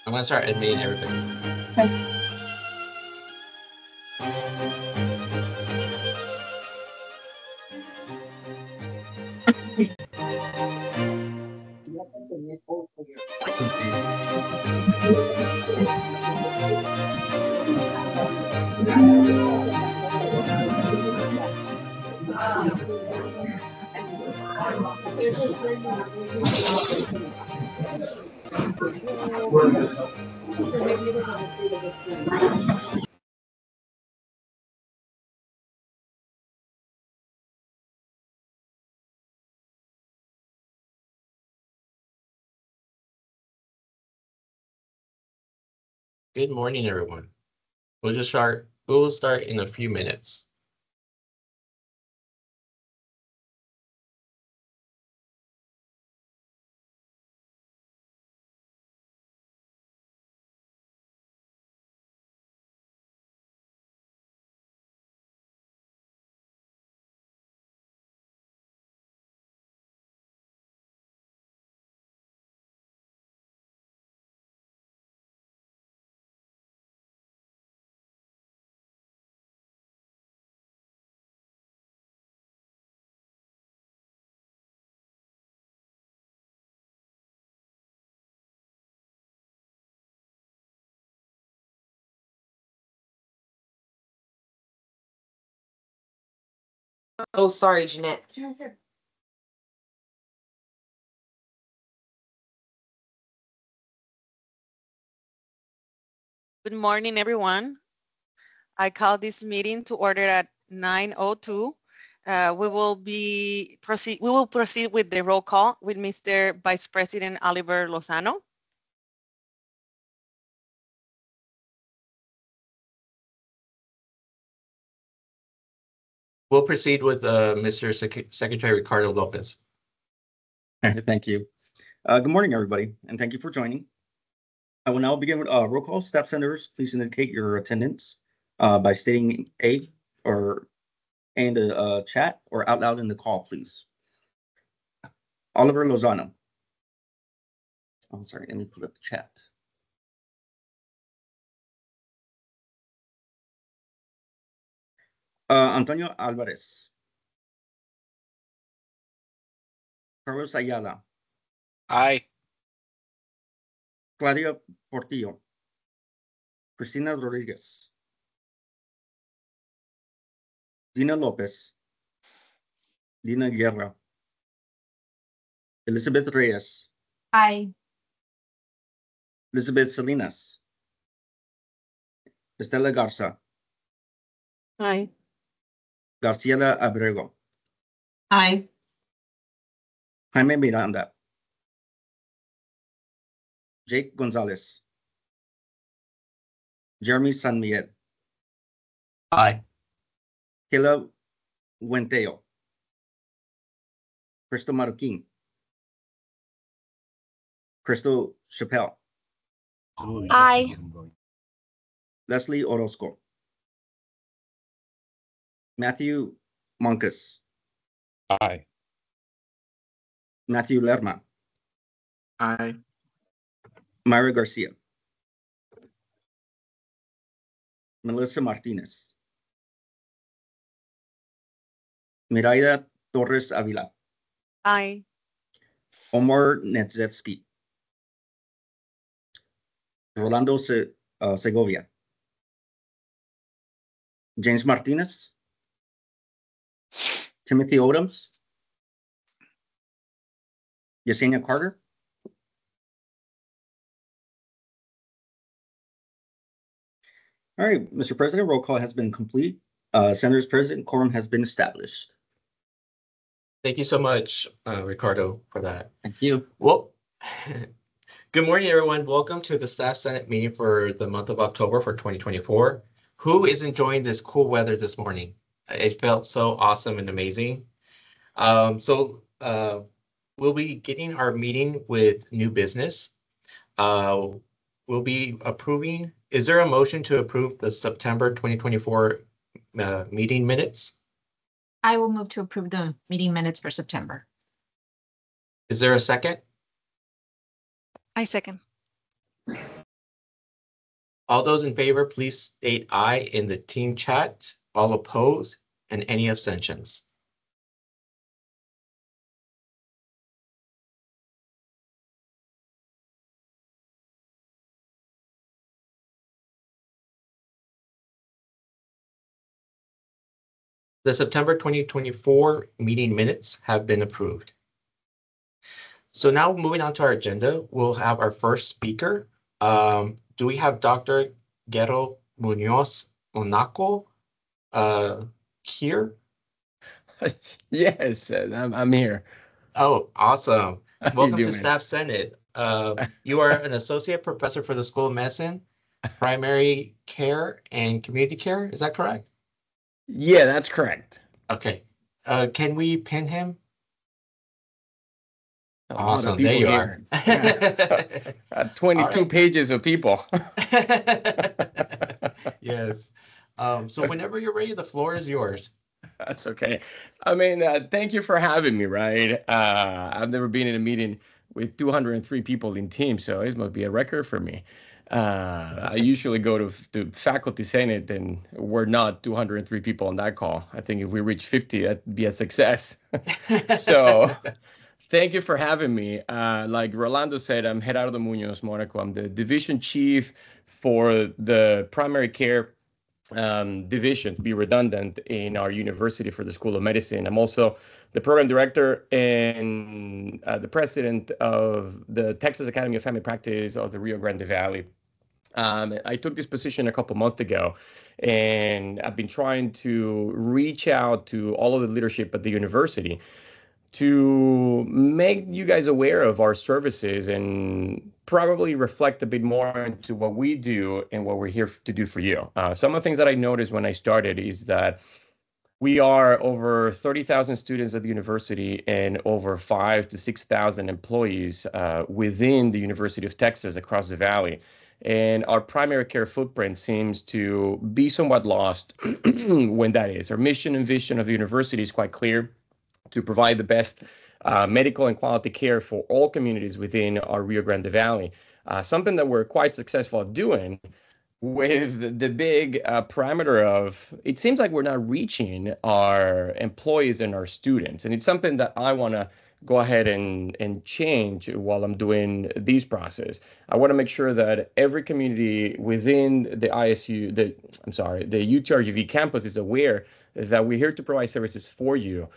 I'm gonna start admitting everybody. Okay. Good morning, everyone. We will start in a few minutes. Oh, sorry, Jeanette. Good morning, everyone. I call this meeting to order at 9:02. We will proceed with the roll call with Mr. Vice President Oliver Lozano. We'll proceed with Mr. Secretary Ricardo Lopez. Thank you. Good morning, everybody, and thank you for joining. I will now begin with roll call. Staff senators, please indicate your attendance by stating A or in the chat or out loud in the call, please. Oliver Lozano. I'm sorry, let me pull up the chat. Antonio Alvarez. Carlos Ayala. Aye. Claudia Portillo. Cristina Rodriguez. Dina Lopez. Dina Guerra. Elizabeth Reyes. Aye. Elizabeth Salinas. Estela Garza. Aye. Garciela Abrego. Aye. Jaime Miranda. Jake Gonzalez. Jeremy San Miguel. Aye. Kayla Huenteo. Crystal Marroquin. Crystal Chappelle. Aye. Leslie Orozco. Matthew Moncas. Aye. Matthew Lerma. Aye. Myra Garcia. Melissa Martinez. Miraida Torres Avila. Aye. Omar Nedzetsky. Rolando Segovia. James Martinez. Timothy Odoms. Yesenia Carter. All right, Mr. President, roll call has been complete. Senators present, quorum has been established. Thank you so much, Ricardo, for that. Thank you. Well, good morning, everyone. Welcome to the Staff Senate meeting for the month of October for 2024. Who is enjoying this cool weather this morning? It felt so awesome and amazing. We'll be getting our meeting with new business. We'll be approving. Is there a motion to approve the September 2024 meeting minutes? I will move to approve the meeting minutes for September. Is there a second? I second. All those in favor, please state aye in the team chat. All opposed and any abstentions. The September 2024 meeting minutes have been approved. So now moving on to our agenda, we'll have our first speaker. Do we have Dr. Guerrero Munoz Monaco here? Yes, I'm here. Oh, awesome. How you Welcome to doing? Staff Senate. You are an associate professor for the School of Medicine, Primary Care and Community Care. Is that correct? Yeah, that's correct. Okay. Can we pin him? A lot of Awesome. There people you here. are. Yeah. 22 All right. pages of people. Yes. So whenever you're ready, the floor is yours. That's okay. I mean, thank you for having me, right? I've never been in a meeting with 203 people in Teams, so it must be a record for me. I usually go to Faculty Senate, and we're not 203 people on that call. I think if we reach 50, that'd be a success. So thank you for having me. Like Rolando said, I'm Gerardo Munoz Monaco. I'm the division chief for the primary care division, to be redundant, in our university for the School of Medicine. I'm also the program director and the president of the Texas Academy of Family Practice of the Rio Grande Valley. I took this position a couple months ago, and I've been trying to reach out to all of the leadership at the university to make you guys aware of our services and probably reflect a bit more into what we do and what we're here to do for you. Some of the things that I noticed when I started is that we are over 30,000 students at the university and over 5,000 to 6,000 employees within the University of Texas across the valley. And our primary care footprint seems to be somewhat lost when that is. Our mission and vision of the university is quite clear: to provide the best medical and quality care for all communities within our Rio Grande Valley. Something that we're quite successful at doing, with the big parameter of, it seems like we're not reaching our employees and our students. And it's something that I want to go ahead and change while I'm doing these process. I want to make sure that every community within the ISU, the UTRGV campus is aware that we're here to provide services for you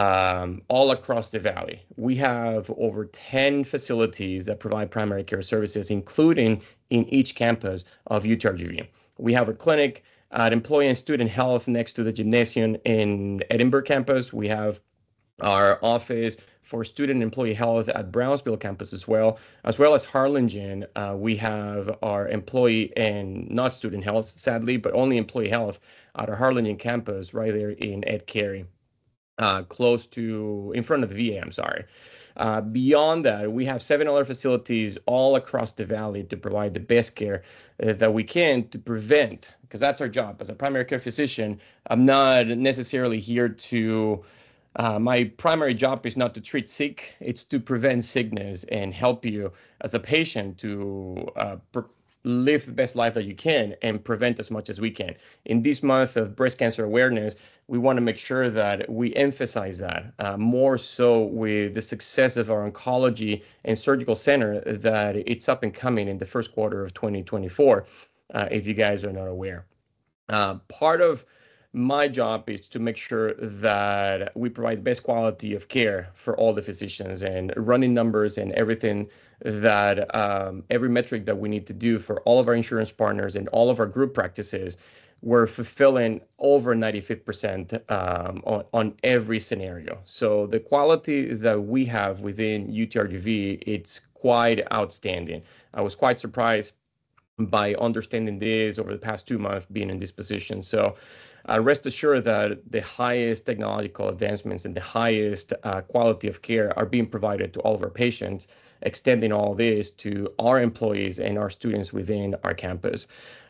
all across the valley. We have over 10 facilities that provide primary care services, including in each campus of UTRGV. We have a clinic at Employee and Student Health next to the gymnasium in Edinburgh campus. We have our office for student and employee health at Brownsville campus as well as Harlingen. We have our employee and not student health, sadly, but only employee health at our Harlingen campus right there in Ed Carey. Close to, in front of the VA, I'm sorry. Beyond that, we have 7 other facilities all across the valley to provide the best care that we can to prevent, because that's our job. As a primary care physician, I'm not necessarily here to, my primary job is not to treat sick, it's to prevent sickness and help you as a patient to live the best life that you can and prevent as much as we can. In this month of breast cancer awareness, we want to make sure that we emphasize that more so with the success of our oncology and surgical center, that it's up and coming in the first quarter of 2024, if you guys are not aware. Part of my job is to make sure that we provide best quality of care for all the physicians, and running numbers and everything that every metric that we need to do for all of our insurance partners and all of our group practices, we're fulfilling over 95% on every scenario. So the quality that we have within UTRGV, it's quite outstanding. I was quite surprised by understanding this over the past 2 months being in this position. So rest assured that the highest technological advancements and the highest quality of care are being provided to all of our patients, extending all this to our employees and our students within our campus.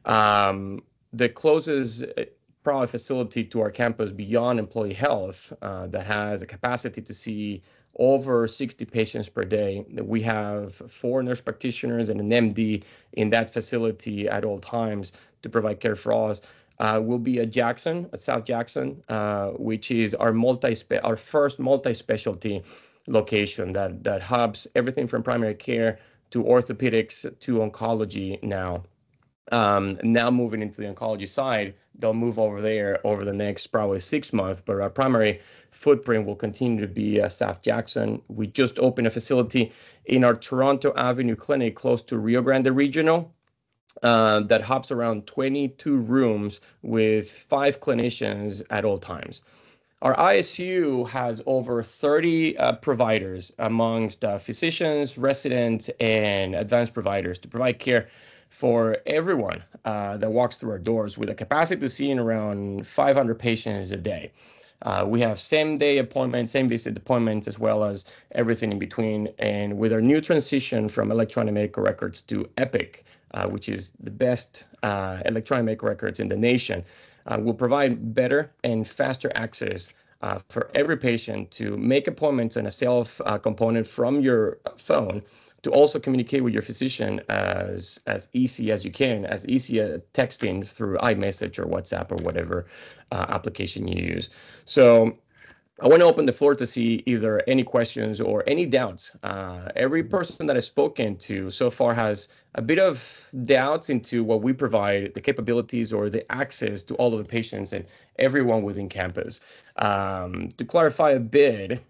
The closest probably facility to our campus beyond employee health that has a capacity to see over 60 patients per day. We have 4 nurse practitioners and an MD in that facility at all times to provide care for us. We'll be at Jackson, at South Jackson, which is our first multi-specialty location that hubs everything from primary care to orthopedics to oncology now. Now moving into the oncology side, they'll move over there over the next probably 6 months, but our primary footprint will continue to be South Jackson. We just opened a facility in our Toronto Avenue clinic close to Rio Grande Regional that hops around 22 rooms with 5 clinicians at all times. Our ISU has over 30 providers amongst physicians, residents, and advanced providers to provide care for everyone that walks through our doors, with a capacity to see in around 500 patients a day. We have same-day appointments, same-visit appointments, as well as everything in between. And with our new transition from electronic medical records to Epic, which is the best electronic medical records in the nation, will provide better and faster access for every patient to make appointments on a self component from your phone, to also communicate with your physician as easy as you can, as easy as texting through iMessage or WhatsApp or whatever application you use. So I want to open the floor to see if there are any questions or any doubts. Every person that I've spoken to so far has a bit of doubts into what we provide, the capabilities or the access to all of the patients and everyone within campus. To clarify a bit,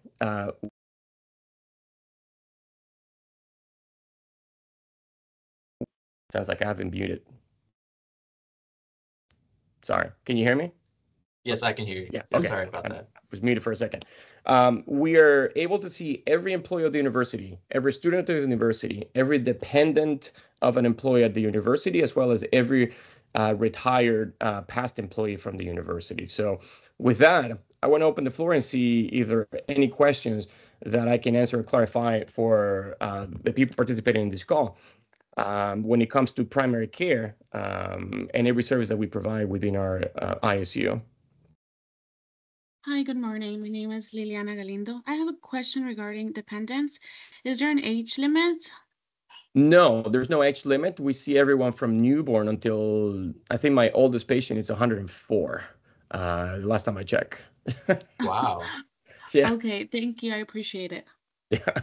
sounds like I haven't muted. Sorry, can you hear me? Yes, I can hear you. Yeah, okay. Sorry about that. I was muted for a second. We are able to see every employee of the university, every student of the university, every dependent of an employee at the university, as well as every retired past employee from the university. So with that, I want to open the floor and see if there are any questions that I can answer or clarify for the people participating in this call. When it comes to primary care and every service that we provide within our ISU. Hi, good morning. My name is Liliana Galindo. I have a question regarding dependents. Is there an age limit? No, there's no age limit. We see everyone from newborn until, I think my oldest patient is 104, last time I checked. Wow. Yeah. Okay, thank you. I appreciate it. Yeah.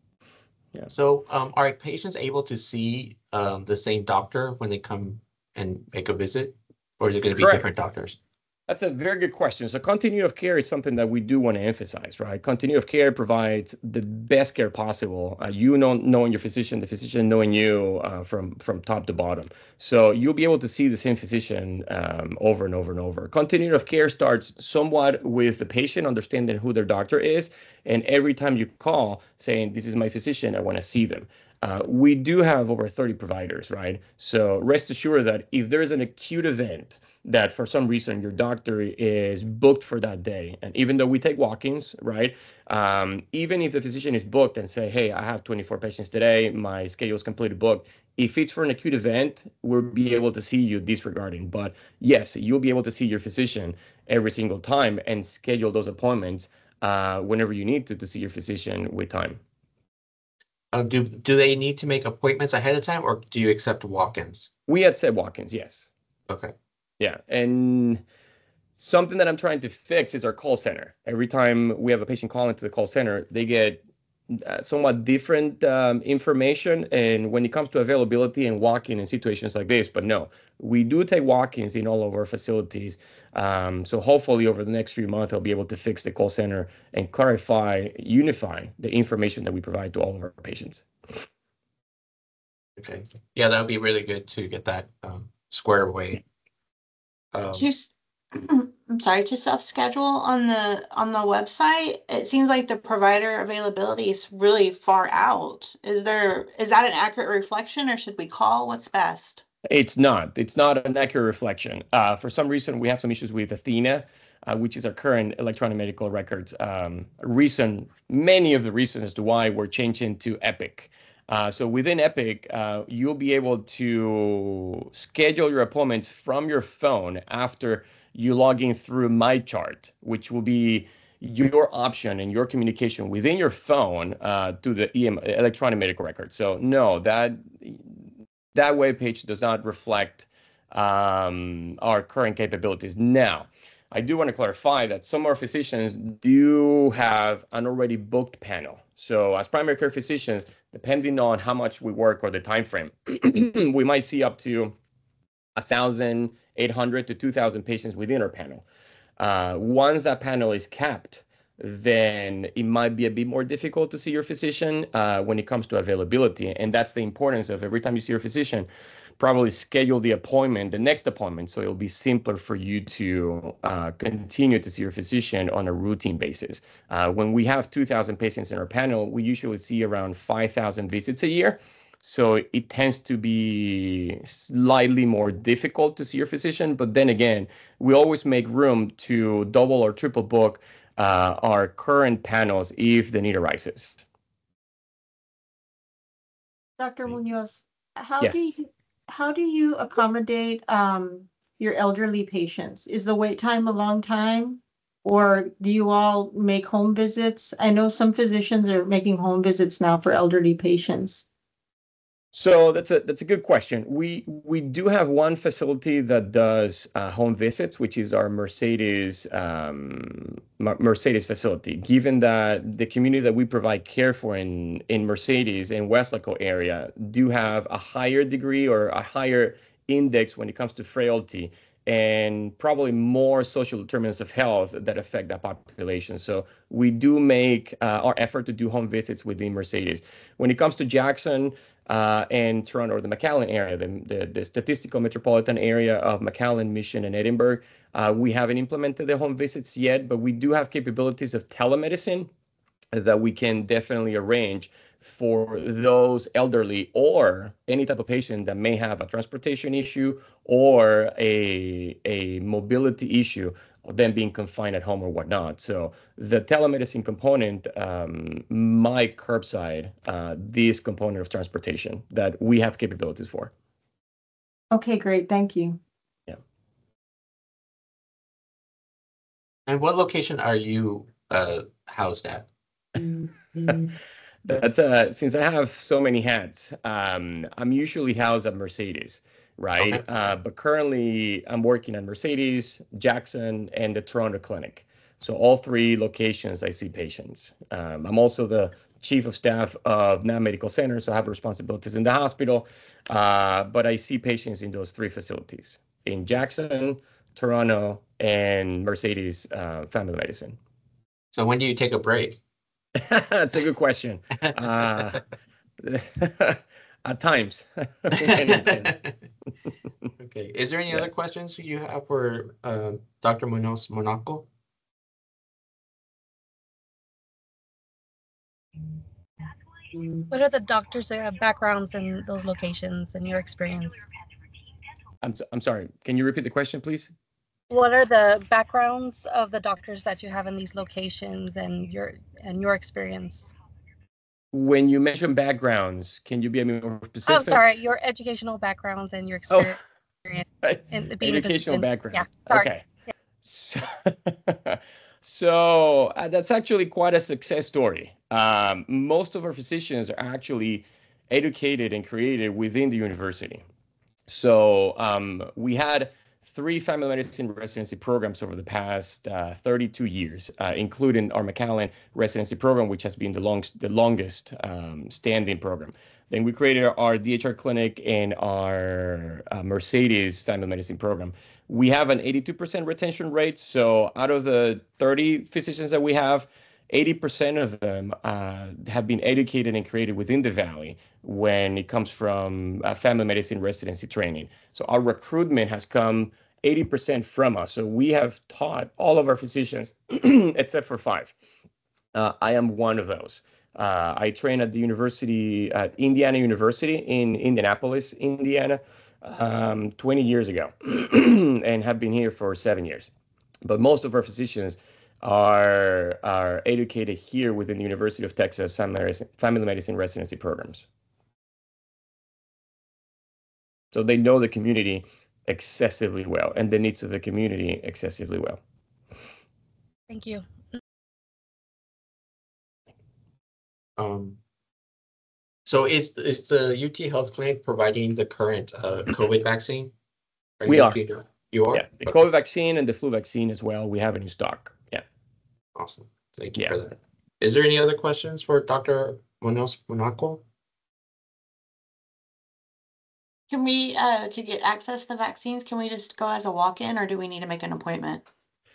So are patients able to see the same doctor when they come and make a visit? Or is it going to be Correct. different doctors? That's a very good question. So continuity of care is something that we do want to emphasize, right? Continuity of care provides the best care possible. You knowing your physician, the physician knowing you from top to bottom. So you'll be able to see the same physician over and over and over. Continuity of care starts somewhat with the patient understanding who their doctor is, and every time you call saying, "This is my physician, I want to see them." We do have over 30 providers, right? So rest assured that if there's an acute event that for some reason your doctor is booked for that day, and even though we take walk-ins, right? Even if the physician is booked and say, "Hey, I have 24 patients today, my schedule is completely booked," if it's for an acute event, we'll be able to see you disregarding. But yes, you'll be able to see your physician every single time and schedule those appointments whenever you need to see your physician with time. Do they need to make appointments ahead of time, or do you accept walk-ins? We had said walk-ins, yes. Okay. Yeah, and something that I'm trying to fix is our call center. Every time we have a patient call into the call center, they get somewhat different information, and when it comes to availability and walk-in in situations like this. But no, we do take walk-ins in all of our facilities. So hopefully over the next few months, I'll be able to fix the call center and clarify, unify the information that we provide to all of our patients. Okay. Yeah, that would be really good to get that squared away. I'm sorry, to self-schedule on the website, it seems like the provider availability is really far out. Is that an accurate reflection, or should we call? What's best? It's not an accurate reflection. For some reason, we have some issues with Athena, which is our current electronic medical records. Many of the reasons as to why we're changing to Epic. So within Epic, you'll be able to schedule your appointments from your phone after you log in through MyChart, which will be your option and your communication within your phone to the electronic medical record. So no, that webpage does not reflect our current capabilities. Now, I do want to clarify that some of our physicians do have an already booked panel. So as primary care physicians, depending on how much we work or the time frame, we might see up to 1,800 to 2,000 patients within our panel. Once that panel is capped, then it might be a bit more difficult to see your physician when it comes to availability. And that's the importance of every time you see your physician, probably schedule the next appointment, so it'll be simpler for you to continue to see your physician on a routine basis. When we have 2,000 patients in our panel, we usually see around 5,000 visits a year. So it tends to be slightly more difficult to see your physician. But then again, we always make room to double or triple book our current panels if the need arises. Dr. Munoz, Yes. how do you accommodate your elderly patients? Is the wait time a long time? Or do you all make home visits? I know some physicians are making home visits now for elderly patients. So that's a good question. We do have one facility that does home visits, which is our Mercedes facility. Given that the community that we provide care for in Mercedes and Weslaco area do have a higher degree or a higher index when it comes to frailty and probably more social determinants of health that affect that population. So we do make our effort to do home visits within Mercedes. When it comes to Jackson and Toronto or the McAllen area, the statistical metropolitan area of McAllen, Mission, and Edinburgh, we haven't implemented the home visits yet, but we do have capabilities of telemedicine that we can definitely arrange for those elderly or any type of patient that may have a transportation issue or a mobility issue of them being confined at home or whatnot. So the telemedicine component might curbside this component of transportation that we have capabilities for. Okay, great. Thank you. Yeah. And what location are you housed at? That's since I have so many hats, I'm usually housed at Mercedes, right? Okay. But currently I'm working at Mercedes, Jackson, and the Toronto clinic. So all three locations I see patients. I'm also the chief of staff of NAB Medical Center, so I have responsibilities in the hospital. But I see patients in those three facilities, in Jackson, Toronto, and Mercedes Family Medicine. So when do you take a break? That's a good question. At times. Okay. Is there any Yeah. other questions you have for Dr. Munoz Monaco? What are the doctors' backgrounds in those locations in your experience? I'm sorry. Can you repeat the question, please? What are the backgrounds of the doctors that you have in these locations and your experience? When you mention backgrounds, can you be more specific? Oh, sorry, your educational backgrounds and your experience in being Educational a physician. background. Yeah, sorry. Okay. Yeah. So that's actually quite a success story. Most of our physicians are actually educated and created within the university. So we had 3 family medicine residency programs over the past 32 years, including our McAllen residency program, which has been the longest standing program. Then we created our DHR clinic and our Mercedes family medicine program. We have an 82% retention rate. So out of the 30 physicians that we have, 80% of them have been educated and created within the Valley when it comes from family medicine residency training. So our recruitment has come 80% from us. So we have taught all of our physicians, except for 5. I am one of those. I trained at the university, at Indiana University in Indianapolis, Indiana, 20 years ago, and have been here for 7 years. But most of our physicians are educated here within the University of Texas family medicine residency programs. So they know the community excessively well and the needs of the community excessively well. Thank you. So is the UT Health Clinic providing the current COVID vaccine? We are. You are? Yeah, the Okay, COVID vaccine and the flu vaccine as well. We have it in stock. Yeah. awesome. Thank you Yeah. for that. Is there any other questions for Dr. Munoz-Monaco? Can we, to get access to vaccines, can we just go as a walk-in or do we need to make an appointment?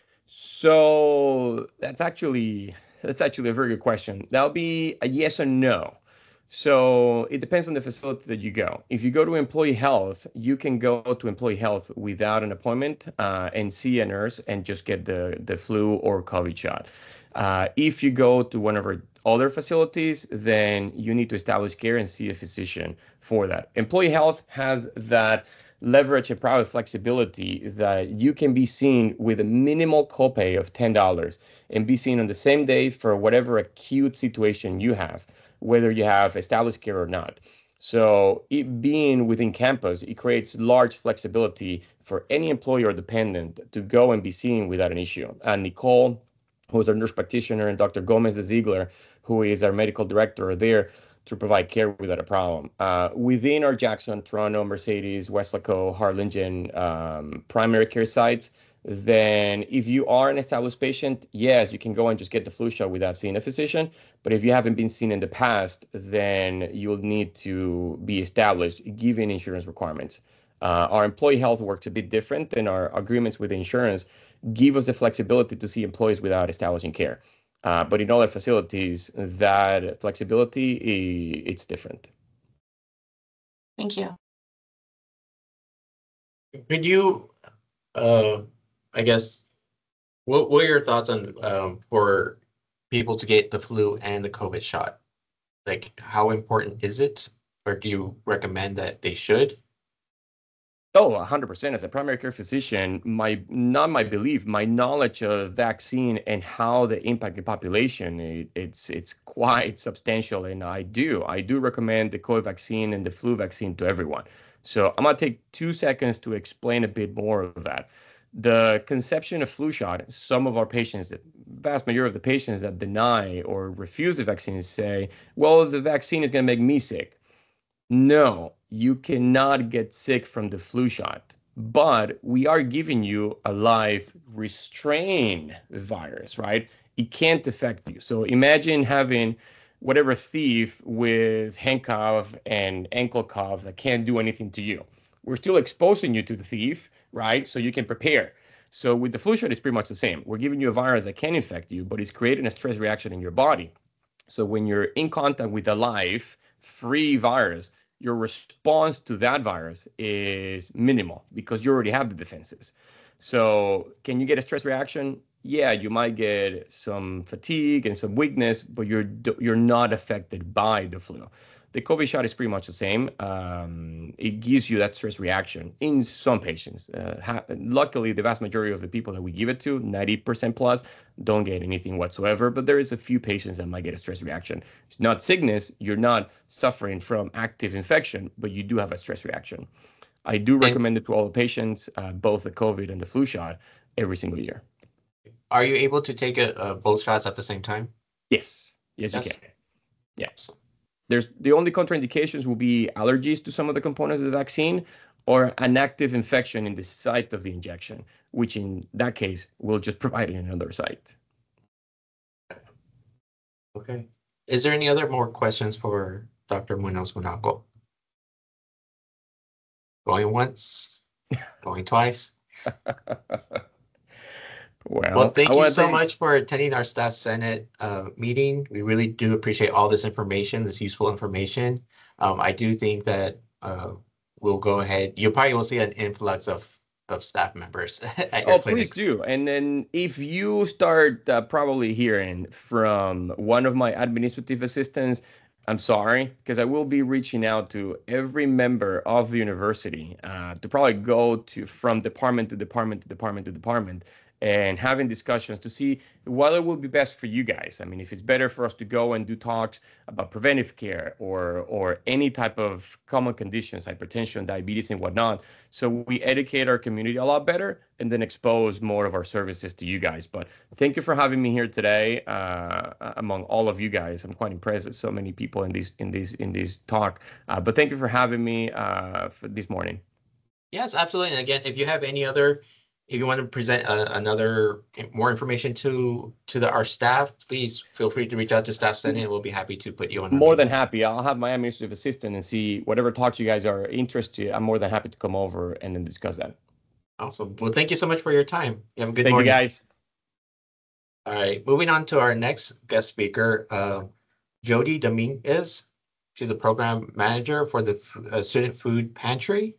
So that's actually a very good question. That'll be a yes or no. So it depends on the facility that you go. If you go to employee health, you can go to employee health without an appointment and see a nurse and just get the flu or COVID shot. If you go to one of our other facilities, then you need to establish care and see a physician for that. Employee health has that leverage and private flexibility that you can be seen with a minimal copay of $10 and be seen on the same day for whatever acute situation you have, whether you have established care or not. So it being within campus, it creates large flexibility for any employee or dependent to go and be seen without an issue. And Nicole, who is our nurse practitioner, and Dr. Gomez de Ziegler, who is our medical director, are there to provide care without a problem. Within our Jackson, Toronto, Mercedes, Weslaco, Harlingen primary care sites, then if you are an established patient, yes, you can go and just get the flu shot without seeing a physician. But if you haven't been seen in the past, then you'll need to be established given insurance requirements. Our employee health works a bit different, and our agreements with the insurance give us the flexibility to see employees without establishing care. But in other facilities, that flexibility, it's different. Thank you. Could you, I guess, what are your thoughts on for people to get the flu and the COVID shot? Like, how important is it? Or do you recommend that they should? Oh, 100%. As a primary care physician, my knowledge of vaccine and how they impact the population, it's quite substantial. And I do recommend the COVID vaccine and the flu vaccine to everyone. So I'm gonna take 2 seconds to explain a bit more of that. The conception of flu shot, some of our patients, the vast majority of the patients that deny or refuse the vaccine say, well, the vaccine is gonna make me sick. No, you cannot get sick from the flu shot, but we are giving you a live restrained virus, right? It can't affect you. So imagine having whatever thief with handcuff and ankle cuff that can't do anything to you. We're still exposing you to the thief, right? So you can prepare. So with the flu shot, it's pretty much the same. We're giving you a virus that can infect you, but it's creating a stress reaction in your body. So when you're in contact with a live, free virus, your response to that virus is minimal because you already have the defenses. So can you get a stress reaction? Yeah, you might get some fatigue and some weakness, but you're not affected by the flu. The COVID shot is pretty much the same. It gives you that stress reaction in some patients. Luckily, the vast majority of the people that we give it to, 90% plus, don't get anything whatsoever. But there is a few patients that might get a stress reaction. It's not sickness. You're not suffering from active infection, but you do have a stress reaction. I do recommend it to all the patients, both the COVID and the flu shot, every single year. Are you able to take both shots at the same time? Yes. Yes, you Yes. can. Yes. There's the only contraindications will be allergies to some of the components of the vaccine or an active infection in the site of the injection, which in that case will just provide it in another site. Okay. Is there any other more questions for Dr. Munoz-Monaco? Going once, going twice. Well, thank you so much for attending our Staff Senate meeting. We really do appreciate all this information, this useful information. I do think that we'll go ahead. You probably will see an influx of staff members at your clinics. Please do. And then if you start probably hearing from one of my administrative assistants, I'm sorry, because I will be reaching out to every member of the university to probably go to from department to department to department to department and having discussions to see what it will be best for you guys. I mean, if it's better for us to go and do talks about preventive care or any type of common conditions, hypertension, diabetes, and whatnot. So we educate our community a lot better and then expose more of our services to you guys. But thank you for having me here today. Among all of you guys, I'm quite impressed that so many people in this talk. But thank you for having me for this morning. Yes, absolutely. And again, if you have if you want to present more information to our staff, please feel free to reach out to Staff Senate. We'll be happy to put you on. More than happy. I'll have my administrative assistant and see whatever talks you guys are interested. I'm more than happy to come over and then discuss that. Awesome. Well, thank you so much for your time. You have a good morning. Thank you, guys. All right, moving on to our next guest speaker, Jody Dominguez. She's a program manager for the Student Food Pantry.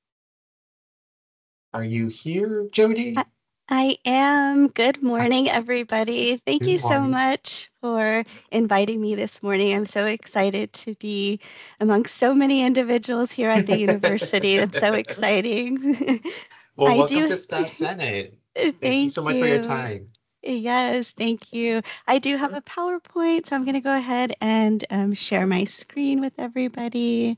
Are you here, Jody? I am. Good morning, everybody. Thank you so much for inviting me this morning. I'm so excited to be among so many individuals here at the university. It's so exciting. Well, welcome to Staff Senate. Thank you so much for your time. Yes, thank you. I do have a PowerPoint, so I'm going to go ahead and share my screen with everybody.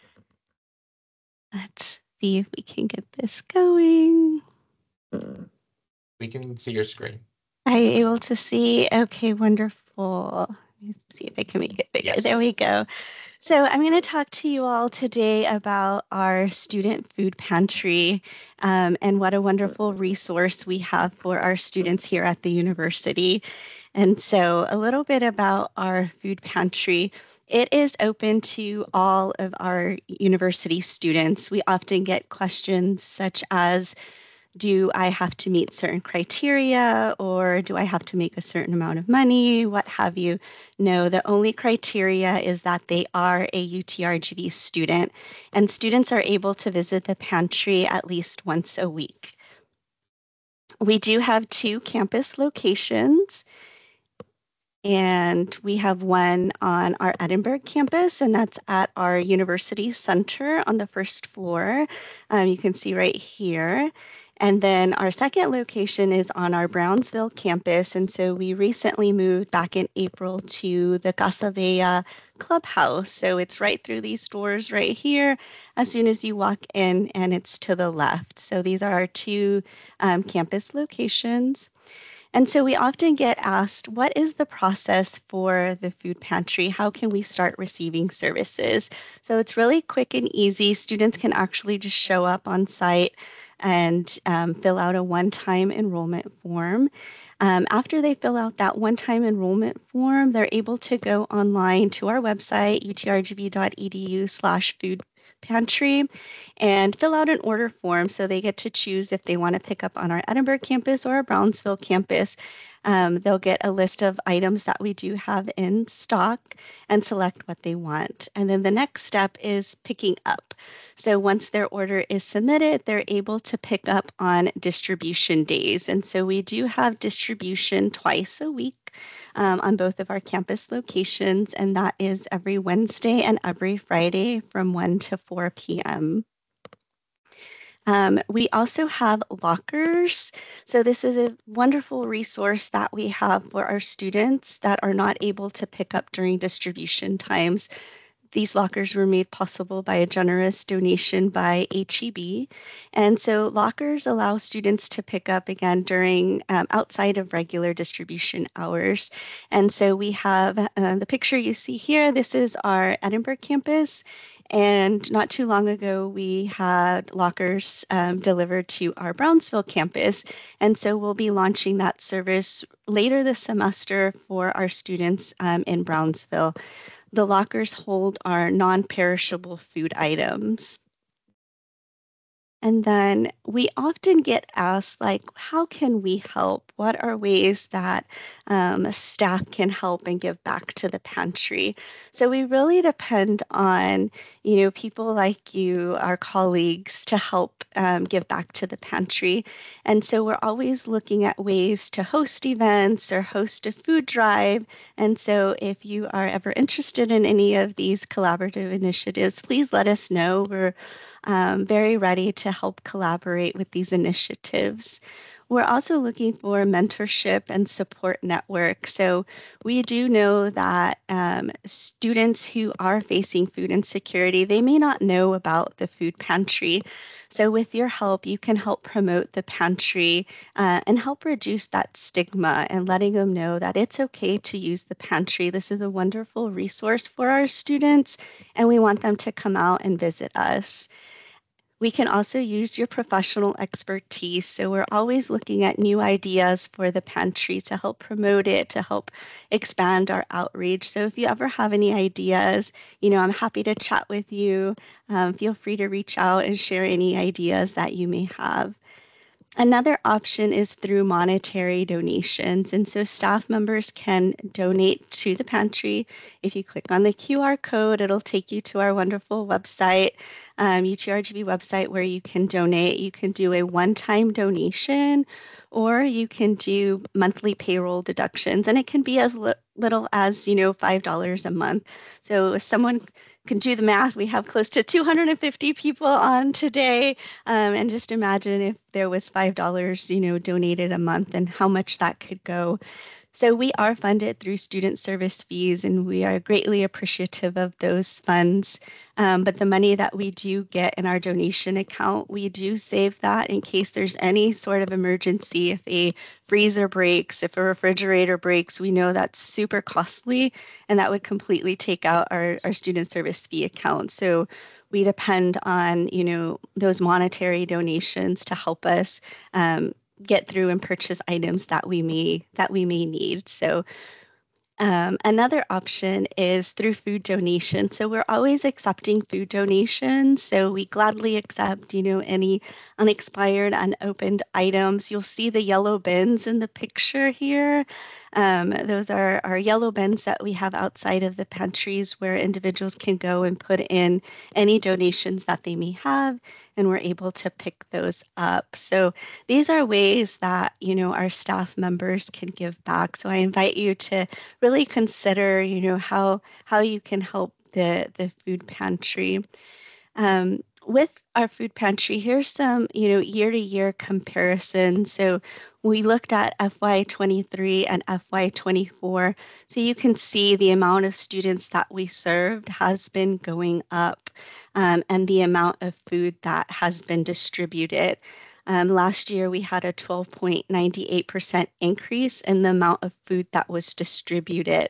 Let's see if we can get this going. We can see your screen. Are you able to see? Okay, wonderful. Let me see if I can make it bigger. Yes. There we go. So I'm going to talk to you all today about our student food pantry and what a wonderful resource we have for our students here at the university. And so a little bit about our food pantry. It is open to all of our university students. We often get questions such as, do I have to meet certain criteria, or do I have to make a certain amount of money, what have you? No, the only criteria is that they are a UTRGV student, and students are able to visit the pantry at least once a week. We do have 2 campus locations, and we have one on our Edinburgh campus, and that's at our University Center on the 1st floor. You can see right here. And then our second location is on our Brownsville campus. And so we recently moved back in April to the Casa Bella Clubhouse. So it's right through these doors right here as soon as you walk in, and it's to the left. So these are our 2 campus locations. And so we often get asked, what is the process for the food pantry? How can we start receiving services? So it's really quick and easy. Students can actually just show up on site and fill out a one-time enrollment form. After they fill out that one-time enrollment form, they're able to go online to our website, utrgv.edu/food pantry, and fill out an order form. So they get to choose if they want to pick up on our Edinburgh campus or our Brownsville campus. They'll get a list of items that we do have in stock and select what they want. And then the next step is picking up. So once their order is submitted, they're able to pick up on distribution days. And so we do have distribution twice a week on both of our campus locations, and that is every Wednesday and every Friday from 1 to 4 p.m. We also have lockers. So this is a wonderful resource that we have for our students that are not able to pick up during distribution times. These lockers were made possible by a generous donation by HEB. And so lockers allow students to pick up again during outside of regular distribution hours. And so we have the picture you see here. This is our Edinburgh campus. And not too long ago, we had lockers delivered to our Brownsville campus. And so we'll be launching that service later this semester for our students in Brownsville. The lockers hold our non-perishable food items. And then we often get asked, like, how can we help? What are ways that staff can help and give back to the pantry? So we really depend on, people like you, our colleagues, to help give back to the pantry. And so we're always looking at ways to host events or host a food drive. And so if you are ever interested in any of these collaborative initiatives, please let us know. We're very ready to help collaborate with these initiatives. We're also looking for mentorship and support network. So we do know that students who are facing food insecurity, they may not know about the food pantry. So with your help, you can help promote the pantry and help reduce that stigma and letting them know that it's okay to use the pantry. This is a wonderful resource for our students, and we want them to come out and visit us. We can also use your professional expertise. So we're always looking at new ideas for the pantry to help promote it, to help expand our outreach. So if you ever have any ideas, I'm happy to chat with you. Feel free to reach out and share any ideas that you may have. Another option is through monetary donations. And so staff members can donate to the pantry. If you click on the QR code, it'll take you to our wonderful website, UTRGV website, where you can donate. You can do a one-time donation, or you can do monthly payroll deductions. And it can be as little as, $5 a month. So if someone can do the math, we have close to 250 people on today. And just imagine if there was $5, donated a month and how much that could go. So we are funded through student service fees, and we are greatly appreciative of those funds. But the money that we do get in our donation account, we do save that in case there's any sort of emergency. If a freezer breaks, if a refrigerator breaks, we know that's super costly, and that would completely take out our student service fee account. So we depend on, those monetary donations to help us get through and purchase items that we may need. So another option is through food donations. So we're always accepting food donations. So we gladly accept, any unexpired, unopened items. You'll see the yellow bins in the picture here. Those are our yellow bins that we have outside of the pantries where individuals can go and put in any donations that they may have, and we're able to pick those up. So these are ways that, our staff members can give back. So I invite you to really consider, how you can help the food pantry. With our food pantry, here's some, year-to-year comparison. So we looked at FY23 and FY24. So you can see the amount of students that we served has been going up, and the amount of food that has been distributed. Last year, we had a 12.98% increase in the amount of food that was distributed,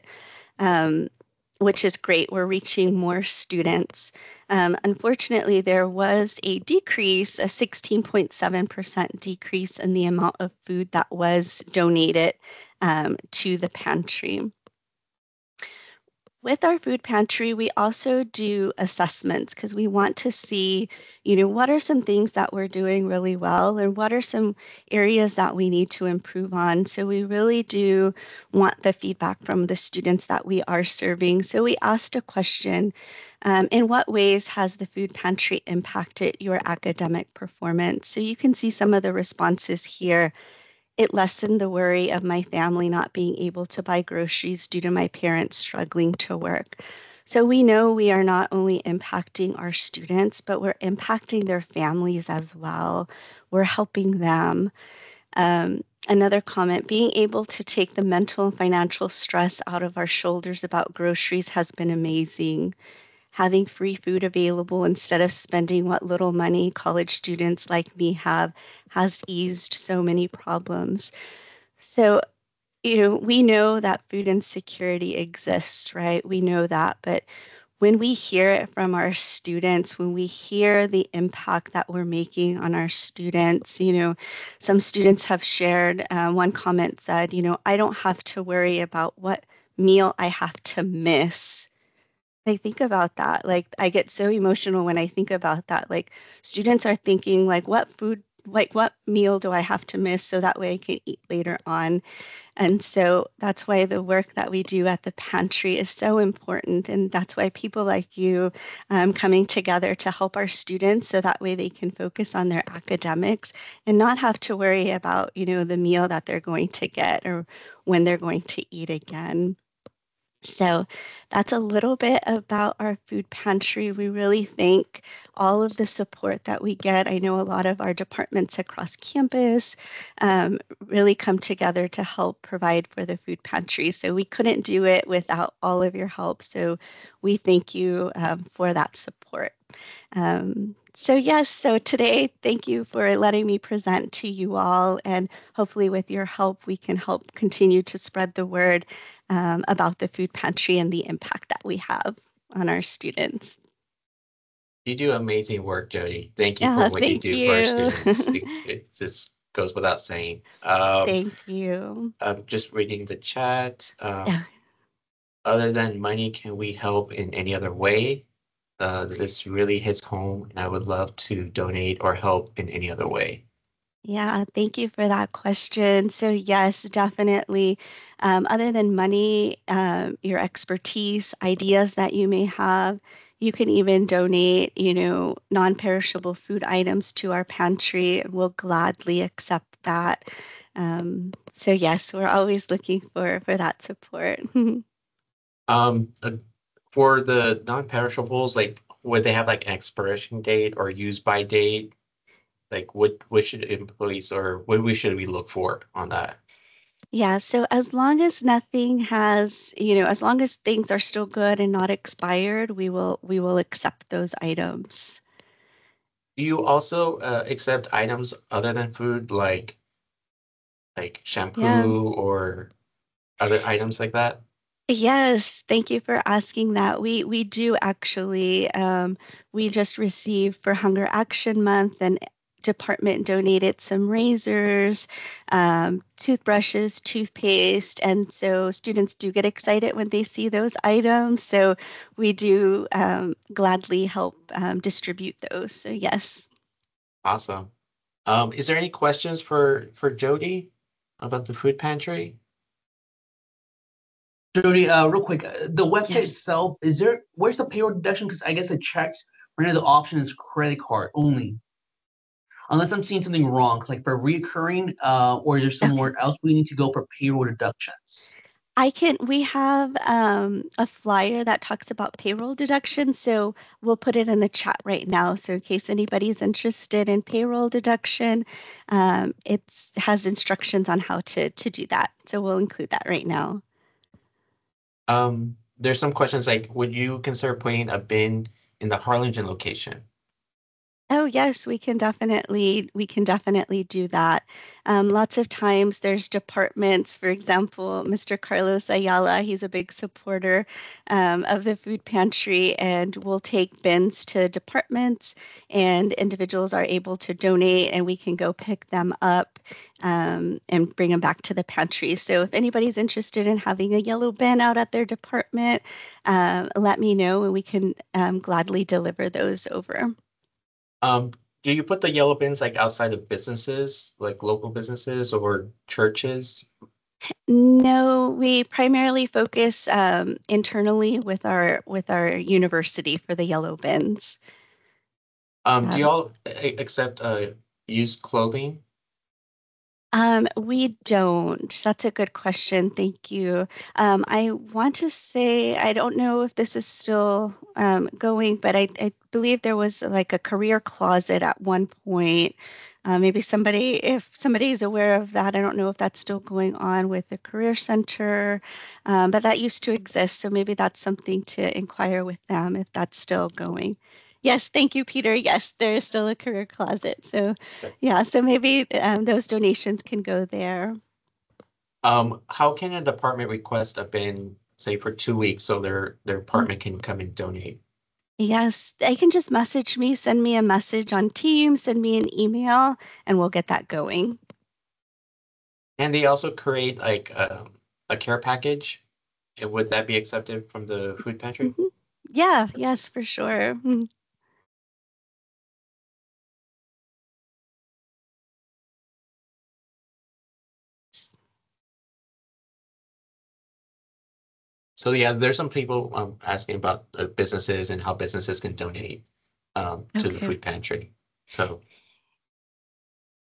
which is great. We're reaching more students. Unfortunately, there was a decrease, a 16.7% decrease in the amount of food that was donated to the pantry. With our food pantry, we also do assessments because we want to see, what are some things that we're doing really well and what are some areas that we need to improve on. So we really do want the feedback from the students that we are serving. So we asked a question, in what ways has the food pantry impacted your academic performance? So you can see some of the responses here. It lessened the worry of my family not being able to buy groceries due to my parents struggling to work. So we know we are not only impacting our students, but we're impacting their families as well. We're helping them. Another comment, being able to take the mental and financial stress out of our shoulders about groceries has been amazing. Having free food available instead of spending what little money college students like me have has eased so many problems. So, we know that food insecurity exists, right? We know that, but when we hear it from our students, when we hear the impact that we're making on our students, some students have shared, one comment said, I don't have to worry about what meal I have to miss. I think about that. Like, I get so emotional when I think about that. Like, students are thinking, like, what meal do I have to miss so that way I can eat later on? And so that's why the work that we do at the pantry is so important. And that's why people like you coming together to help our students so that way they can focus on their academics and not have to worry about, the meal that they're going to get or when they're going to eat again. So that's a little bit about our food pantry. We really thank all of the support that we get. I know a lot of our departments across campus really come together to help provide for the food pantry. So we couldn't do it without all of your help. So we thank you for that support. So yes, so today, thank you for letting me present to you all, and hopefully with your help, we can help continue to spread the word about the food pantry and the impact that we have on our students. You do amazing work, Jody. Thank you Yeah, for what you thank do for our you. students. It just goes without saying. Thank you. I'm just reading the chat. Yeah. Other than money, can we help in any other way? This really hits home, and I would love to donate or help in any other way. Yeah, thank you for that question. So yes, definitely. Other than money, your expertise, ideas that you may have, you can even donate, non-perishable food items to our pantry, and we'll gladly accept that. So yes, we're always looking for that support. Uh, for the non-perishables, like would they have like an expiration date or use by date? Like what should employees or what should we look for on that? Yeah, so as long as nothing has, as long as things are still good and not expired, we will accept those items. Do you also accept items other than food, like Yeah. shampoo or other items like that? Yes, thank you for asking that. We do actually. We just received for Hunger Action Month, and department donated some razors, toothbrushes, toothpaste, and so students do get excited when they see those items. So we do gladly help distribute those. So yes. Awesome. Is there any questions for Jody about the food pantry? Jody, real quick, the website Yes. itself, where's the payroll deduction? Because I guess it checks one of the options is credit card only. Unless I'm seeing something wrong, like for reoccurring, or is there somewhere else we need to go for payroll deductions? We have a flyer that talks about payroll deduction, so we'll put it in the chat right now. So in case anybody's interested in payroll deduction, it has instructions on how to do that. So we'll include that right now. There's some questions like, would you consider putting a bin in the Harlingen location? Oh yes, we can definitely do that. Lots of times there's departments, for example, Mr. Carlos Ayala, he's a big supporter of the food pantry, and we'll take bins to departments, and individuals are able to donate, and we can go pick them up and bring them back to the pantry. So if anybody's interested in having a yellow bin out at their department, let me know, and we can gladly deliver those over. Do you put the yellow bins like outside of businesses, like local businesses or churches? No, we primarily focus internally with our university for the yellow bins. Do y'all accept used clothing? We don't. That's a good question. Thank you. I want to say, I don't know if this is still going, but I believe there was like a career closet at one point. Maybe if somebody is aware of that, I don't know if that's still going on with the Career Center, but that used to exist. So maybe that's something to inquire with them if that's still going. Yes, thank you, Peter. Yes, there is still a career closet. So yeah, so maybe those donations can go there. How can a department request a bin, say for 2 weeks, so their department can come and donate? Yes, they can just message me, send me a message on Teams, send me an email, and we'll get that going. And they also create like a care package. And would that be accepted from the food pantry? Mm-hmm. Yeah, yes, for sure. Mm-hmm. So yeah, there's some people asking about businesses and how businesses can donate to the food pantry. So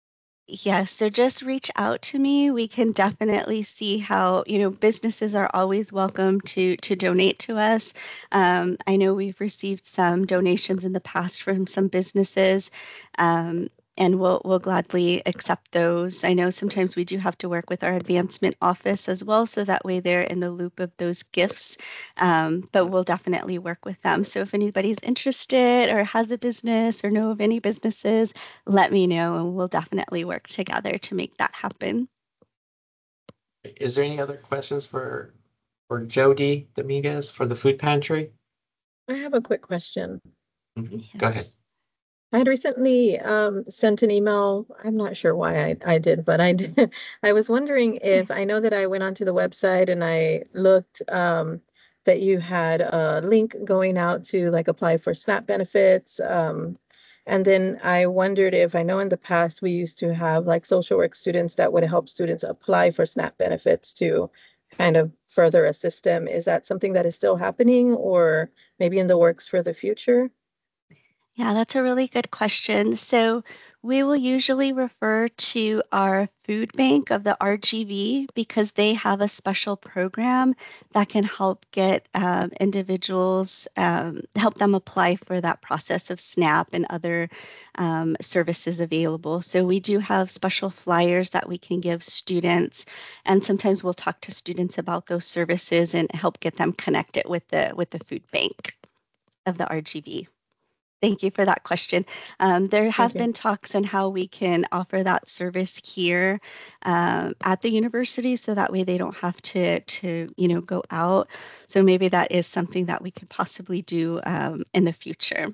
Yes, so just reach out to me. We can definitely see how, businesses are always welcome to donate to us. I know we've received some donations in the past from some businesses, and we'll gladly accept those. I know sometimes we do have to work with our advancement office as well, so that way they're in the loop of those gifts. But we'll definitely work with them. So if anybody's interested or has a business or know of any businesses, let me know and we'll definitely work together to make that happen. Is there any other questions for Jody Dominguez for the food pantry? I have a quick question. Go ahead. I had recently sent an email. I'm not sure why I did, but I did. I was wondering if I know that I went onto the website and I looked that you had a link going out to like apply for SNAP benefits. And then I wondered if I know in the past we used to have like social work students that would help students apply for SNAP benefits to kind of further assist them. Is that something that is still happening or maybe in the works for the future? Yeah, that's a really good question. So we will usually refer to our food bank of the RGV because they have a special program that can help get individuals, help them apply for that process of SNAP and other services available. So we do have special flyers that we can give students, and sometimes we'll talk to students about those services and help get them connected with the food bank of the RGV. Thank you for that question. There have been talks on how we can offer that service here at the university, so that way they don't have to go out. So maybe that is something that we could possibly do in the future.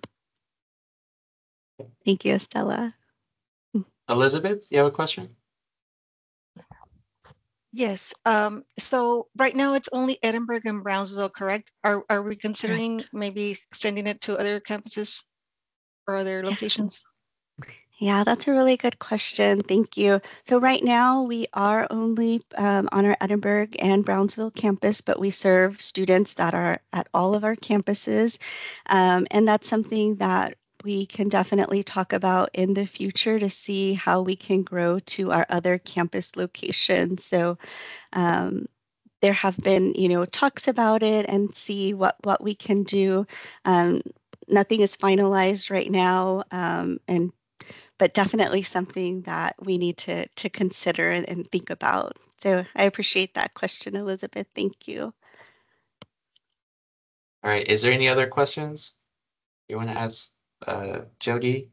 Thank you, Estella. Elizabeth, you have a question? Yes. So right now it's only Edinburgh and Brownsville, correct? Are we considering maybe sending it to other campuses or other locations? Yeah, that's a really good question. Thank you. So right now we are only on our Edinburgh and Brownsville campus, but we serve students that are at all of our campuses. And that's something that we can definitely talk about in the future to see how we can grow to our other campus locations. So there have been, talks about it and see what we can do. Nothing is finalized right now, but definitely something that we need to consider and think about. So I appreciate that question, Elizabeth. Thank you. All right. Is there any other questions you want to ask Jody?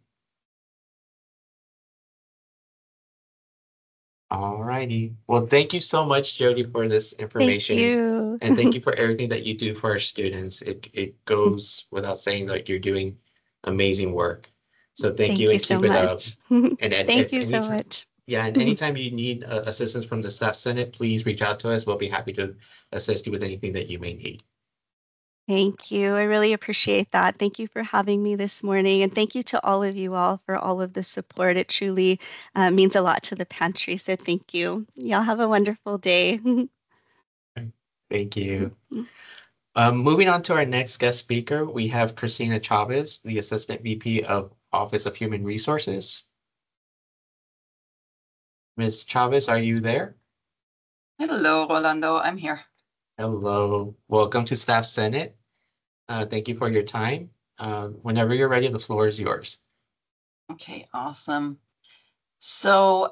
All righty. Well, thank you so much, Jody, for this information. Thank you. And thank you for everything that you do for our students. It goes without saying that you're doing amazing work. So thank you and so keep it up. much. And Thank you so much. Yeah, and anytime you need assistance from the Staff Senate, please reach out to us. We'll be happy to assist you with anything that you may need. Thank you. I really appreciate that. Thank you for having me this morning. And thank you to all of you all for all of the support. It truly means a lot to the pantry. So thank you. Y'all have a wonderful day. Thank you. Moving on to our next guest speaker, we have Christina Chavez, the Assistant VP of Office of Human Resources. Ms. Chavez, are you there? Hello, Rolando. I'm here. Hello. Welcome to Staff Senate. Thank you for your time. Whenever you're ready, the floor is yours. Okay, awesome. So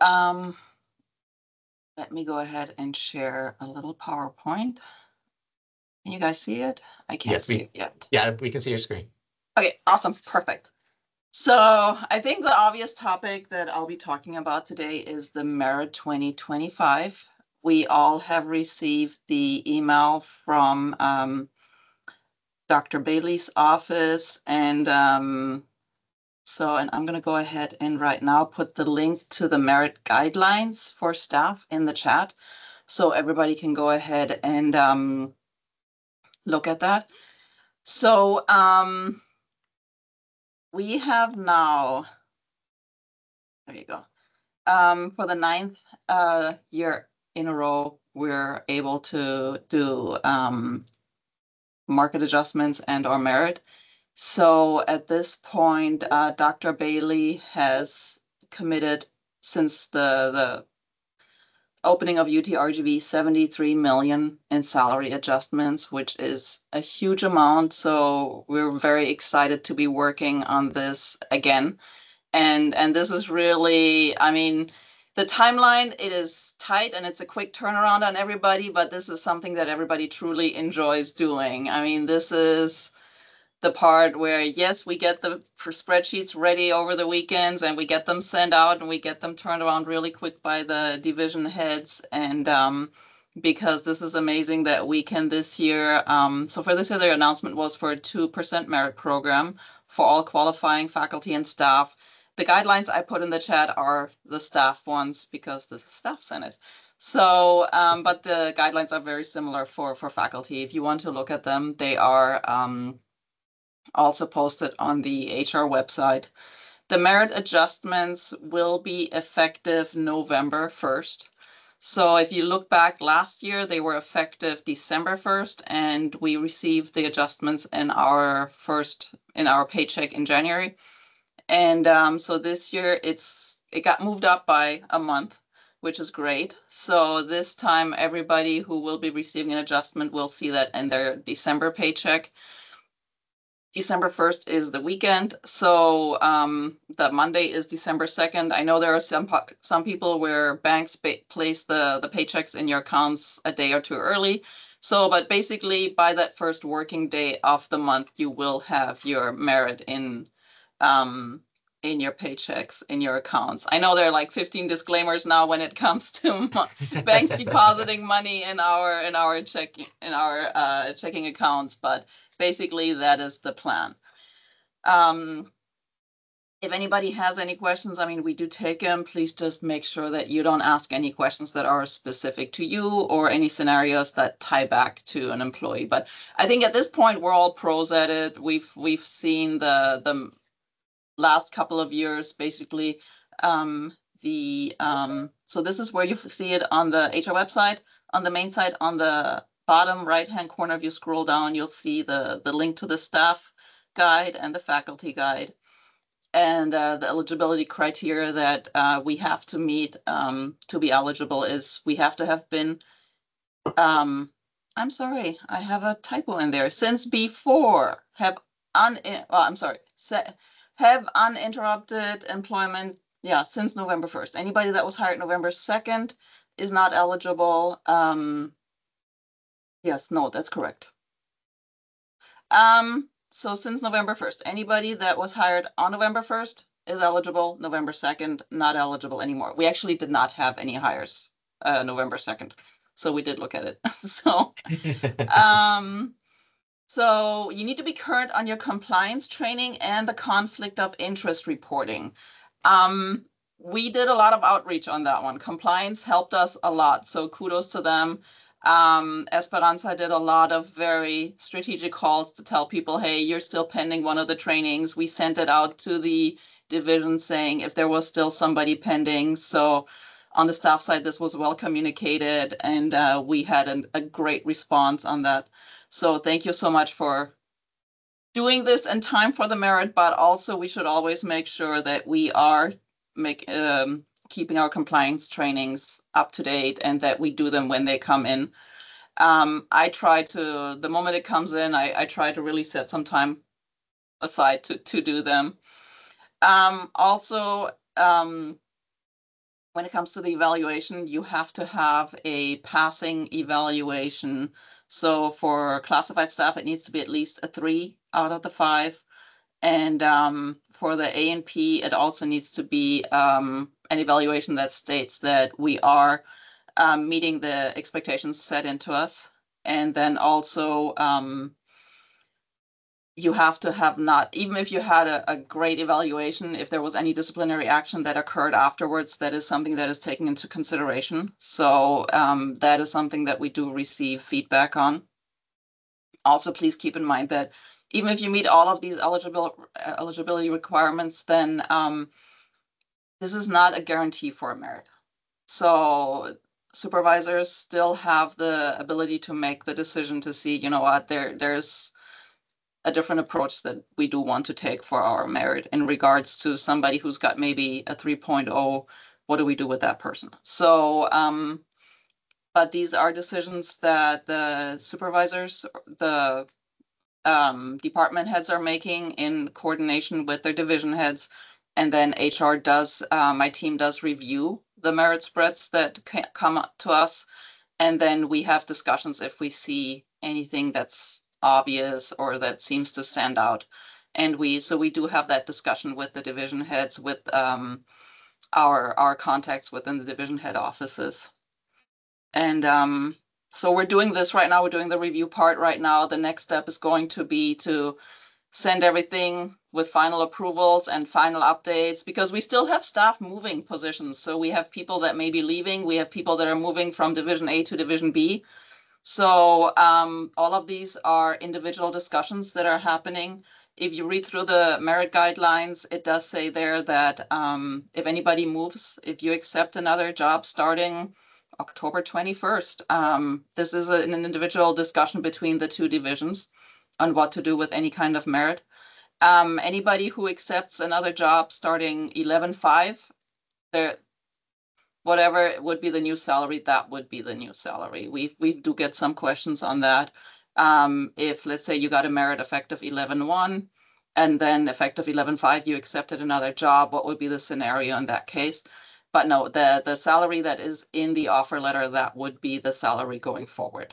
let me go ahead and share a little PowerPoint. Can you guys see it? I can't see it yet. Yeah, we can see your screen. Okay, awesome. Perfect. So I think the obvious topic that I'll be talking about today is the Merit 2025. We all have received the email from Dr. Bailey's office, and and I'm going to go ahead and right now put the link to the merit guidelines for staff in the chat so everybody can go ahead and look at that. So we have now, there you go, for the 9th year in a row, we're able to do market adjustments and or merit. So at this point, Dr. Bailey has committed since the opening of UTRGV, 73 million in salary adjustments, which is a huge amount. So we're very excited to be working on this again. And this is really, I mean, the timeline, it is tight and it's a quick turnaround on everybody, but this is something that everybody truly enjoys doing. I mean, this is the part where, yes, we get the spreadsheets ready over the weekends and we get them sent out and we get them turned around really quick by the division heads. And because this is amazing that we can this year, so for this year, the announcement was for a 2% merit program for all qualifying faculty and staff. The guidelines I put in the chat are the staff ones because this is Staff Senate. So, but the guidelines are very similar for faculty. If you want to look at them, they are also posted on the HR website. The merit adjustments will be effective November 1st. So if you look back last year, they were effective December 1st, and we received the adjustments in our paycheck in January. And so this year it got moved up by a month, which is great. So this time everybody who will be receiving an adjustment will see that in their December paycheck. December 1st is the weekend, so the Monday is December 2nd. I know there are some people where banks place the paychecks in your accounts a day or two early. So, but basically by that first working day of the month, you will have your merit in your paychecks, in your accounts. I know there are like 15 disclaimers now when it comes to banks depositing money in our checking accounts, but basically that is the plan. If anybody has any questions, I mean, we do take them. Please just make sure that you don't ask any questions that are specific to you or any scenarios that tie back to an employee. But I think at this point, we're all pros at it. We've seen the last couple of years, basically, so this is where you see it on the HR website. On the main site, on the bottom right-hand corner, if you scroll down, you'll see the link to the staff guide and the faculty guide. And the eligibility criteria that we have to meet to be eligible is we have to have been, I'm sorry, I have a typo in there, since before, have uninterrupted employment, since November 1st. Anybody that was hired November 2nd is not eligible. Yes, no, that's correct. So since November 1st, anybody that was hired on November 1st is eligible. November 2nd, not eligible anymore. We actually did not have any hires November 2nd. So we did look at it. So, so you need to be current on your compliance training and the conflict of interest reporting. We did a lot of outreach on that one. Compliance helped us a lot. So kudos to them. Esperanza did a lot of very strategic calls to tell people, hey, you're still pending one of the trainings. We sent it out to the division saying if there was still somebody pending. So on the staff side, this was well communicated, and we had a great response on that. So thank you so much for doing this in time for the merit, but also we should always make sure that we are keeping our compliance trainings up to date and that we do them when they come in. I try to, the moment it comes in, I try to really set some time aside to do them. Also, when it comes to the evaluation, you have to have a passing evaluation. So for classified staff, it needs to be at least a 3 out of the 5. And for the A&P, it also needs to be an evaluation that states that we are meeting the expectations set into us. And then also, you have to have not, even if you had a great evaluation, if there was any disciplinary action that occurred afterwards, that is something that is taken into consideration. So that is something that we do receive feedback on. Also, please keep in mind that even if you meet all of these eligibility requirements, then this is not a guarantee for a merit. So supervisors still have the ability to make the decision to see, you know what, there's a different approach that we do want to take for our merit in regards to somebody who's got maybe a 3.0 what do we do with that person? So, but these are decisions that the supervisors, the department heads are making in coordination with their division heads. And then HR does, my team does review the merit spreads that come to us. And then we have discussions if we see anything that's obvious or that seems to stand out. And we do have that discussion with the division heads, with our contacts within the division head offices. And so we're doing this right now. We're doing the review part right now. The next step is going to be to send everything with final approvals and final updates, because we still have staff moving positions. So we have people that may be leaving. We have people that are moving from Division A to Division B. So all of these are individual discussions that are happening. If you read through the merit guidelines, it does say there that if anybody moves, if you accept another job starting October 21st, this is an individual discussion between the two divisions on what to do with any kind of merit. Anybody who accepts another job starting 11/5, whatever would be the new salary, that would be the new salary. We do get some questions on that. If, let's say, you got a merit effective 11/1 and then effective 11/5, you accepted another job, what would be the scenario in that case? But no, the salary that is in the offer letter, that would be the salary going forward.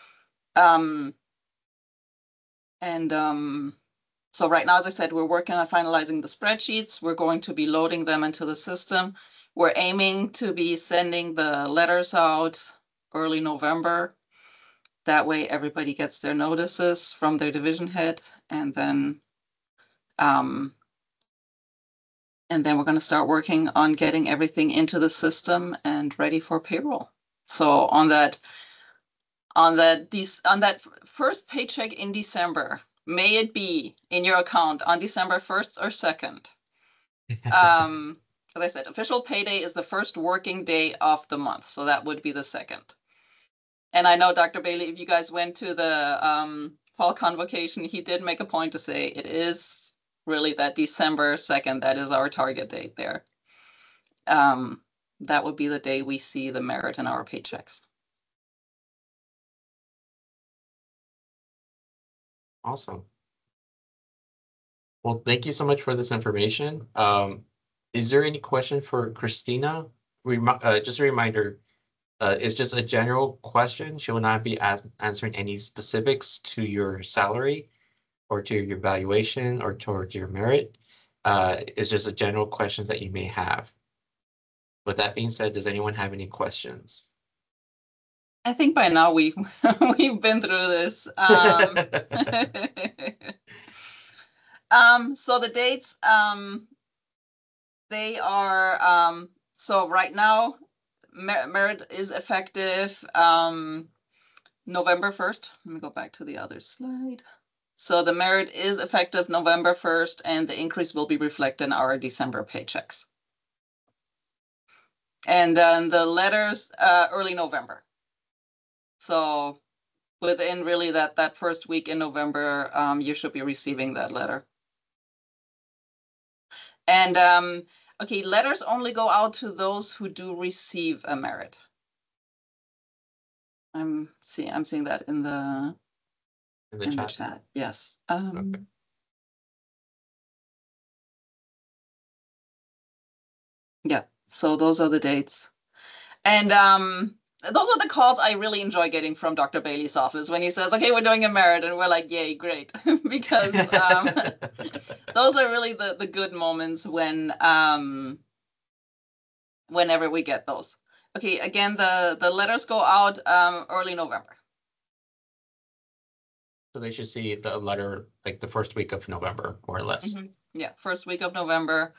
So right now, as I said, we're working on finalizing the spreadsheets. We're going to be loading them into the system. We're aiming to be sending the letters out early November. That way everybody gets their notices from their division head, and then we're going to start working on getting everything into the system and ready for payroll. So on that first paycheck in December, may it be in your account on December 1st or 2nd. As I said, official payday is the first working day of the month. So that would be the 2nd. And I know, Dr. Bailey, if you guys went to the fall convocation, he did make a point to say it is really that December 2nd. That is our target date there. That would be the day we see the merit in our paychecks. Awesome. Well, thank you so much for this information. Is there any question for Christina? Just a reminder, it's just a general question. She will not be answering any specifics to your salary or to your evaluation or towards your merit. It's just a general questions that you may have. With that being said, does anyone have any questions? I think by now we've been through this. So the dates, they are, so right now, merit is effective November 1st. Let me go back to the other slide. So the merit is effective November 1st, and the increase will be reflected in our December paychecks. And then the letters, early November. So within really that first week in November, you should be receiving that letter. And okay, letters only go out to those who do receive a merit. I'm seeing that in the chat. Yes. Okay. Yeah, so those are the dates. And those are the calls I really enjoy getting from Dr. Bailey's office when he says, okay, we're doing a merit, and we're like, yay, great. Because those are really the good moments when whenever we get those. Okay, again, the letters go out early November. So they should see the letter like the first week of November, more or less. Mm-hmm. Yeah, first week of November.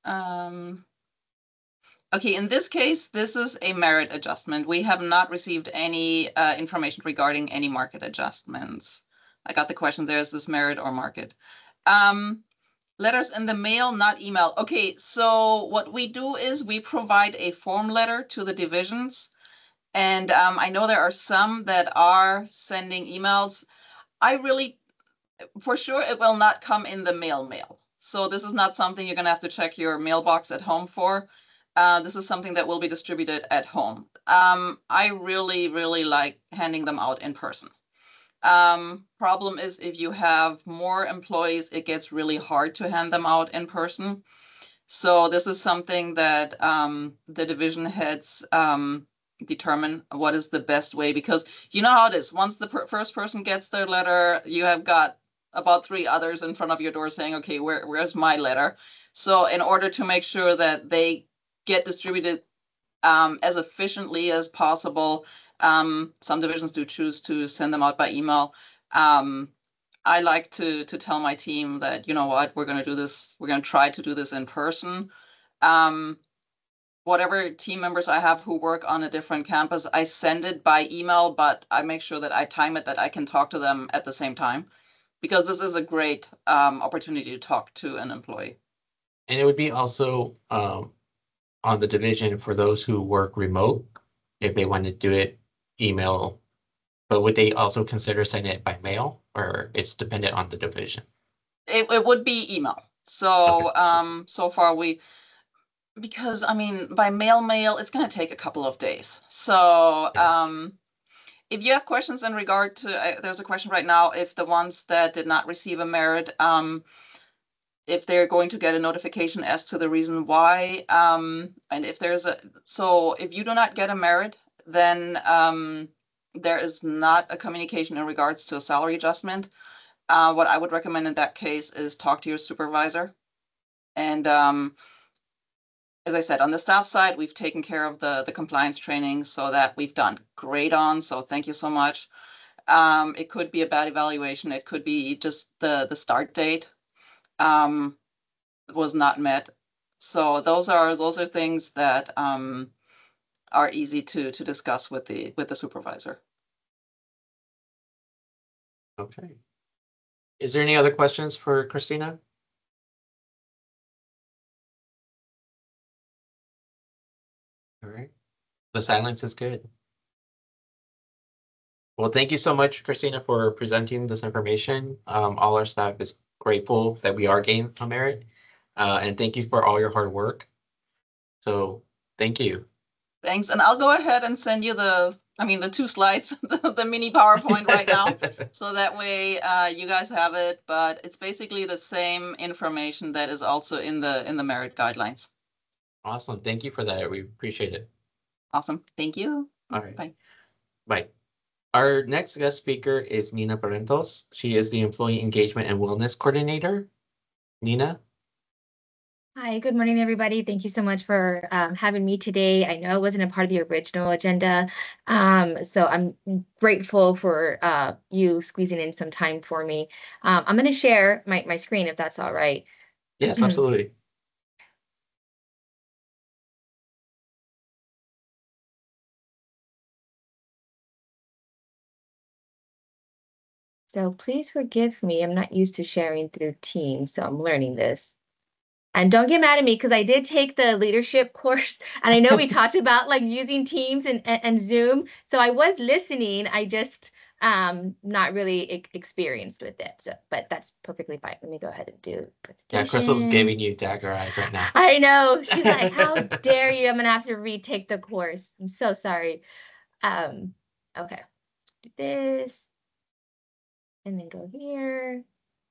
Okay, in this case, this is a merit adjustment. We have not received any information regarding any market adjustments. I got the question there, is this merit or market? Letters in the mail, not email. Okay, so what we do is we provide a form letter to the divisions. And I know there are some that are sending emails. For sure, it will not come in the mail. So this is not something you're gonna have to check your mailbox at home for. This is something that will be distributed at home. I really, really like handing them out in person. Problem is, if you have more employees, it gets really hard to hand them out in person. So this is something that the division heads determine what is the best way, because you know how it is. Once the first person gets their letter, you have got about 3 others in front of your door saying, okay, where's my letter? So in order to make sure that they get distributed as efficiently as possible, some divisions do choose to send them out by email. I like to tell my team that, you know what, we're going to do this. We're going to try to do this in person. Whatever team members I have who work on a different campus, I send it by email, but I make sure that I time it that I can talk to them at the same time, because this is a great opportunity to talk to an employee. And it would be also on the division for those who work remote, if they want to do it email, but would they also consider sending it by mail, or it's dependent on the division? It would be email. So Okay. so far because I mean, by mail, it's going to take a couple of days. So if you have questions in regard to, there's a question right now, if the ones that did not receive a merit, if they're going to get a notification as to the reason why, and if if you do not get a merit, then there is not a communication in regards to a salary adjustment. What I would recommend in that case is talk to your supervisor. And as I said, on the staff side, we've taken care of the compliance training, so that we've done great on. So thank you so much. It could be a bad evaluation. It could be just the start date was not met. So those are things that are easy to discuss with the supervisor. Okay. Is there any other questions for Christina? All right. The silence is good. Well, thank you so much, Christina, for presenting this information. All our staff is grateful that we are getting a merit, and thank you for all your hard work. So thank you. Thanks. And I'll go ahead and send you the 2 slides, the mini PowerPoint right now. So that way you guys have it, but it's basically the same information that is also in the merit guidelines. Awesome. Thank you for that. We appreciate it. Awesome. Thank you. All right. Bye. Bye. Our next guest speaker is Nina Parentos. She is the Employee Engagement and Wellness Coordinator. Nina? Hi, good morning, everybody. Thank you so much for having me today. I know I wasn't a part of the original agenda, so I'm grateful for you squeezing in some time for me. I'm going to share my screen if that's all right. Yes, absolutely. So please forgive me. I'm not used to sharing through Teams, so I'm learning this. And don't get mad at me because I did take the leadership course, and I know we talked about like using Teams and Zoom. So I was listening. I just not really experienced with it. So, but that's perfectly fine. Let me go ahead and do Yeah, Crystal's giving you dagger eyes right now. I know. She's like, how dare you? I'm gonna have to retake the course. I'm so sorry. Okay. Do this. And then go here.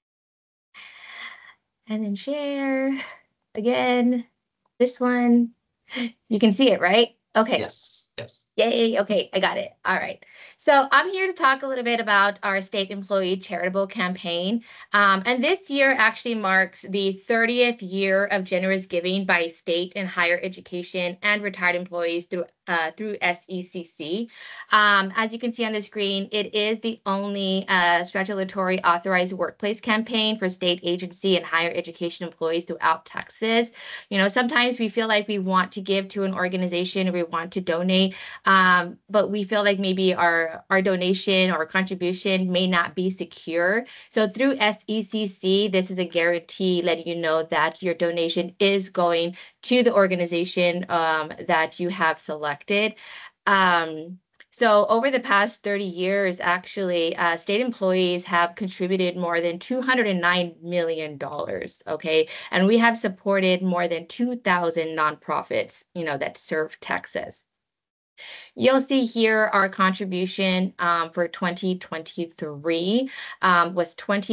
And then share again. This one. You can see it, right? Okay. Yes. Yes. Yay. Okay, I got it. All right. So I'm here to talk a little bit about our state employee charitable campaign. And this year actually marks the 30th year of generous giving by state and higher education and retired employees through SECC. As you can see on the screen, it is the only statutory authorized workplace campaign for state agency and higher education employees throughout Texas. You know, sometimes we feel like we want to give to an organization or we want to donate, but we feel like maybe our donation or contribution may not be secure. So through SECC, this is a guarantee letting you know that your donation is going to the organization that you have selected. So over the past 30 years, actually, state employees have contributed more than $209 million, okay? And we have supported more than 2,000 nonprofits, that serve Texas. You'll see here our contribution for 2023 was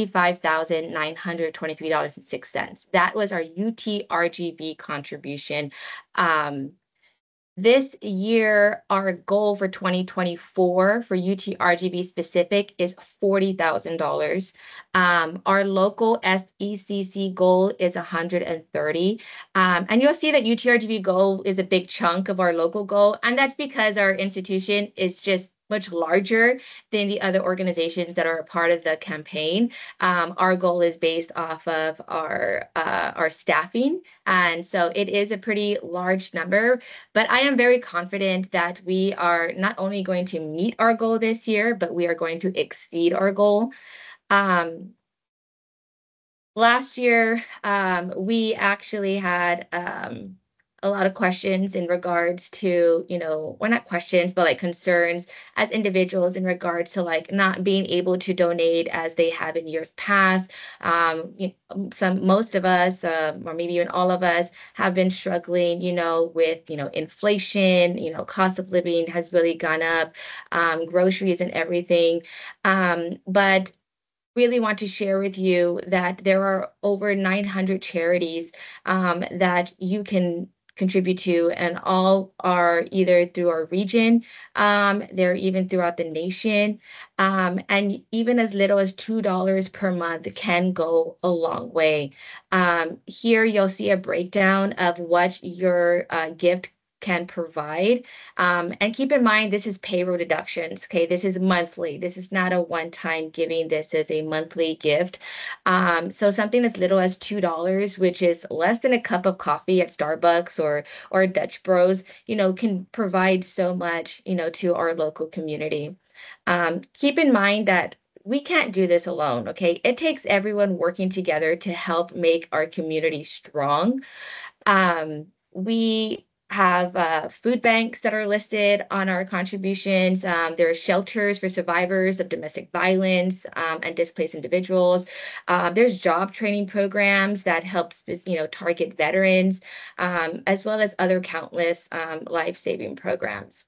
$25,923.06. That was our UTRGV contribution. This year, our goal for 2024 for UTRGV specific is $40,000. Our local SECC goal is 130. And you'll see that UTRGV goal is a big chunk of our local goal. And that's because our institution is just much larger than the other organizations that are a part of the campaign. Our goal is based off of our staffing, and so it is a pretty large number. But I am very confident that we are not only going to meet our goal this year, but we are going to exceed our goal. Last year, we actually had a lot of questions in regards to, well, not questions, but like concerns as individuals in regards to like not being able to donate as they have in years past. Most of us, or maybe even all of us, have been struggling, with, inflation, cost of living has really gone up, groceries and everything. But really want to share with you that there are over 900 charities that you can contribute to, and all are either through our region, they're even throughout the nation, and even as little as $2 per month can go a long way. Here you'll see a breakdown of what your gift can provide. And keep in mind, this is payroll deductions, okay? This is monthly. This is not a one-time giving. This is a monthly gift. So something as little as $2, which is less than a cup of coffee at Starbucks or Dutch Bros, can provide so much, to our local community. Keep in mind that we can't do this alone, okay? It takes everyone working together to help make our community strong. We have food banks that are listed on our contributions. There are shelters for survivors of domestic violence and displaced individuals. There's job training programs that help, target veterans, as well as other countless life-saving programs.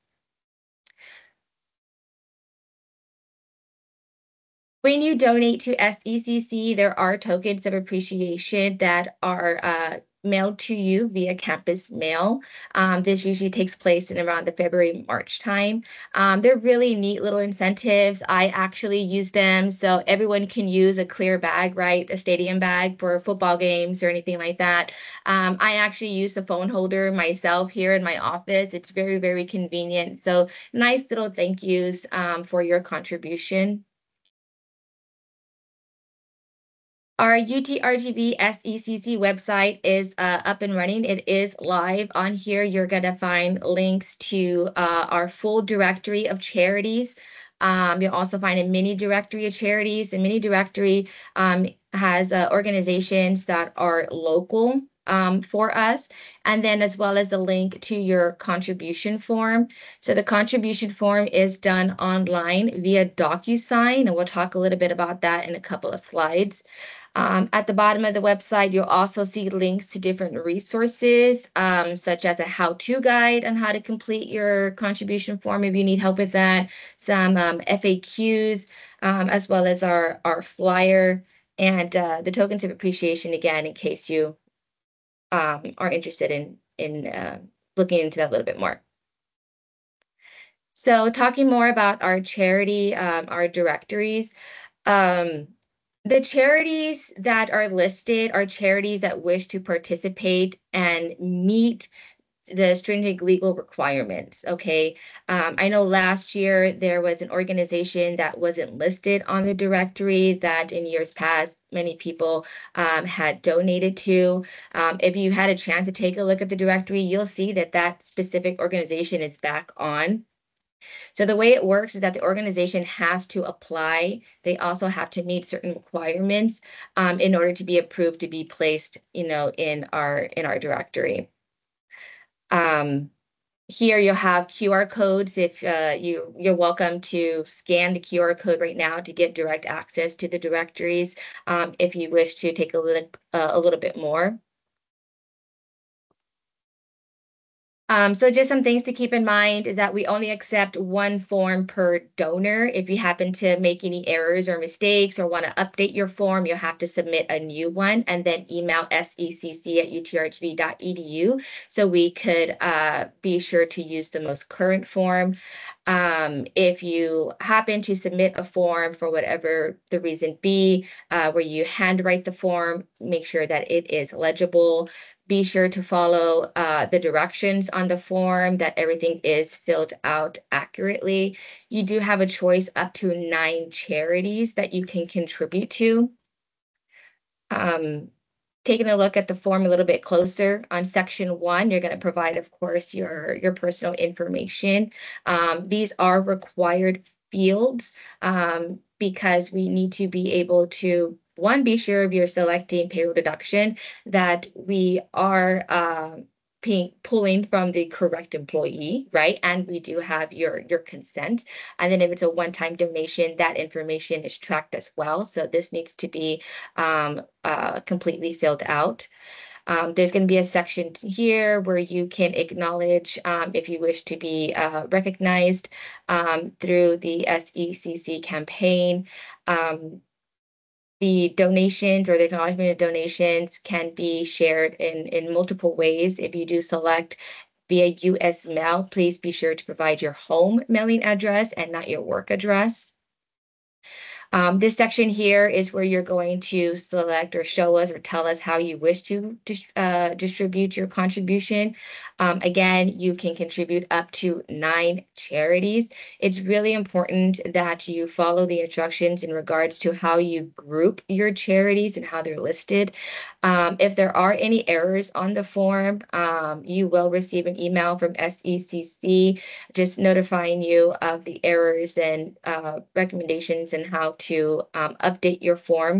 When you donate to SECC, there are tokens of appreciation that are mailed to you via campus mail. This usually takes place in around the February-March time. They're really neat little incentives. I actually use them so everyone can use a clear bag, right? A stadium bag for football games or anything like that. I actually use the phone holder myself here in my office. It's very, very convenient. So nice little thank yous for your contribution. Our UTRGV SECC website is up and running. It is live. On here, you're going to find links to our full directory of charities. You'll also find a mini directory of charities. The mini directory has organizations that are local for us, and then as well as the link to your contribution form. So the contribution form is done online via DocuSign, and we'll talk a little bit about that in a couple of slides. At the bottom of the website, you'll also see links to different resources, such as a how-to guide on how to complete your contribution form if you need help with that, some FAQs, as well as our flyer, and the tokens of appreciation, again, in case you are interested in looking into that a little bit more. So talking more about our charity, our directories, the charities that are listed are charities that wish to participate and meet the stringent legal requirements, okay? I know last year there was an organization that wasn't listed on the directory that in years past many people had donated to. If you had a chance to take a look at the directory, you'll see that that specific organization is back on. So the way it works is that the organization has to apply. They also have to meet certain requirements in order to be approved to be placed, in our directory. Here you'll have QR codes. If you're welcome to scan the QR code right now to get direct access to the directories if you wish to take a little bit more. So just some things to keep in mind is that we only accept one form per donor. If you happen to make any errors or mistakes or want to update your form, you'll have to submit a new one and then email secc@utrgv.edu so we could be sure to use the most current form. If you happen to submit a form for whatever the reason be, where you handwrite the form, make sure that it is legible. Be sure to follow the directions on the form, that everything is filled out accurately. You do have a choice up to 9 charities that you can contribute to. Taking a look at the form a little bit closer, on section 1, you're going to provide, of course, your personal information. These are required fields because we need to be able to, one, be sure if you're selecting payroll deduction that we are pulling from the correct employee, right? And we do have your consent. And then if it's a one-time donation, that information is tracked as well. So this needs to be completely filled out. There's going to be a section here where you can acknowledge if you wish to be recognized through the SECC campaign. The donations or the acknowledgement of donations can be shared in multiple ways. If you do select via US mail, please be sure to provide your home mailing address and not your work address. This section here is where you're going to select or show us or tell us how you wish to distribute your contribution. Again, you can contribute up to 9 charities. It's really important that you follow the instructions in regards to how you group your charities and how they're listed. If there are any errors on the form, you will receive an email from SECC just notifying you of the errors and recommendations and how to update your form.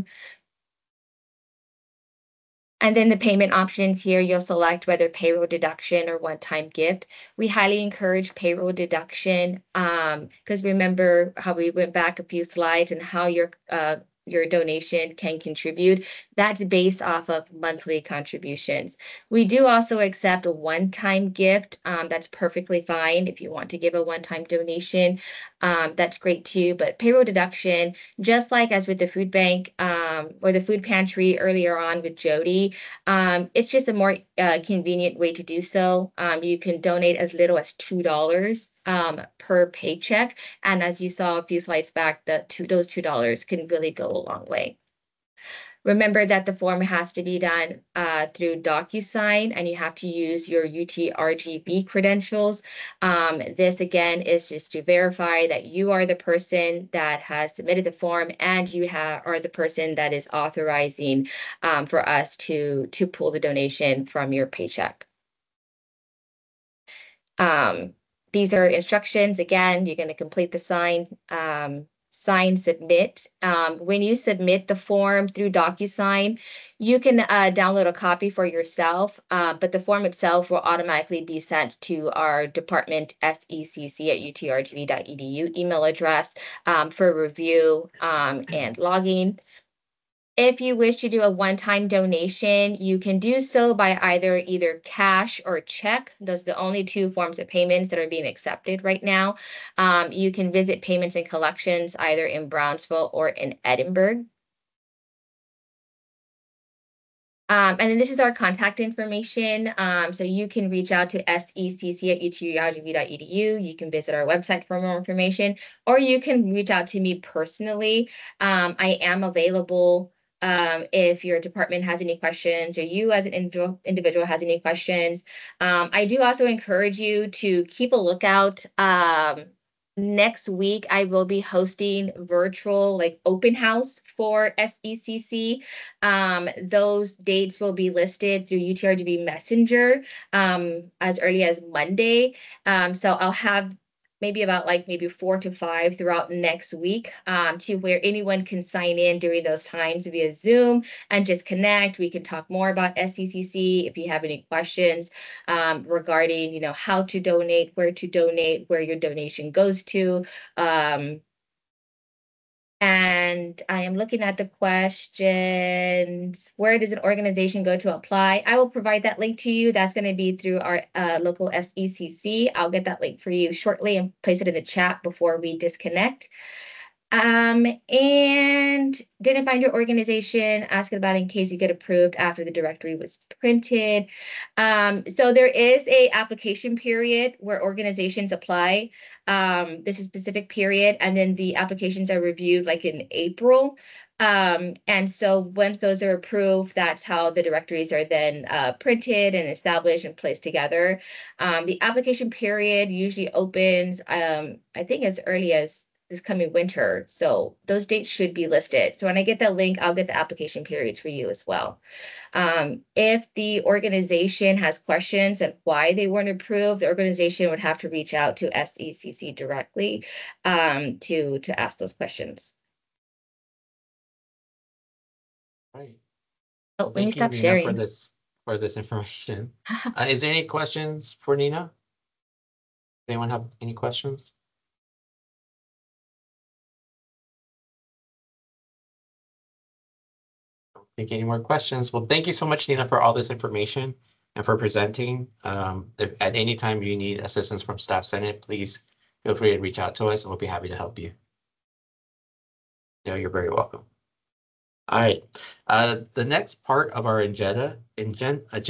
And then the payment options here, you'll select whether payroll deduction or one-time gift. We highly encourage payroll deduction because remember how we went back a few slides and how your donation can contribute. That's based off of monthly contributions. We do also accept a one-time gift. That's perfectly fine. If you want to give a one-time donation, that's great too. But payroll deduction, just like as with the food bank or the food pantry earlier on with Jody, it's just a more convenient way to do so. You can donate as little as $2 per paycheck. And as you saw a few slides back, those $2 can really go a long way. Remember that the form has to be done through DocuSign, and you have to use your UTRGV credentials. This, again, is just to verify that you are the person that has submitted the form and you are the person that is authorizing for us to pull the donation from your paycheck. These are instructions. Again, you're going to complete the sign, submit. When you submit the form through DocuSign, you can download a copy for yourself, but the form itself will automatically be sent to our department, secc@utrgv.edu email address for review and logging. If you wish to do a one-time donation, you can do so by either cash or check. Those are the only 2 forms of payments that are being accepted right now. You can visit payments and collections either in Brownsville or in Edinburgh. And then this is our contact information. So you can reach out to secc@utrgv.edu. You can visit our website for more information, or you can reach out to me personally. I am available if your department has any questions or you as an individual has any questions. I do also encourage you to keep a lookout. Next week, I will be hosting virtual open house for SECC. Those dates will be listed through UTRGV Messenger as early as Monday. So I'll have maybe about like maybe 4 to 5 throughout next week, to where anyone can sign in during those times via Zoom and just connect. We can talk more about SCCC if you have any questions regarding, you know, how to donate, where your donation goes to. And I am looking at the questions. Where does an organization go to apply? I will provide that link to you. That's going to be through our local SECC. I'll get that link for you shortly and place it in the chat before we disconnect. And didn't find your organization, ask about in case you get approved after the directory was printed. So there is a application period where organizations apply. This is a specific period, and then the applications are reviewed like in April. And so once those are approved, that's how the directories are then printed and established and placed together. The application period usually opens, I think as early as this coming winter. So those dates should be listed. So when I get that link, I'll get the application periods for you as well. If the organization has questions and why they weren't approved, the organization would have to reach out to SECC directly to ask those questions. Right. Oh, Well, let me thank you, stop Nina, sharing. for this information. Is there any questions for Nina? Anyone have any questions? Think any more questions? Well, thank you so much, Nina, for all this information and for presenting. If at any time you need assistance from Staff Senate, please feel free to reach out to us and we'll be happy to help you. No, you're very welcome. All right. The next part of our agenda is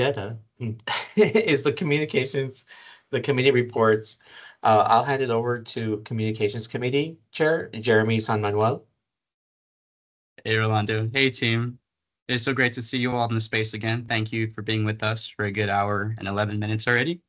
the communications, the committee reports. I'll hand it over to Communications Committee Chair Jeremy San Manuel. Hey, Rolando. Hey, team. It's so great to see you all in the space again. Thank you for being with us for a good hour and 11 minutes already.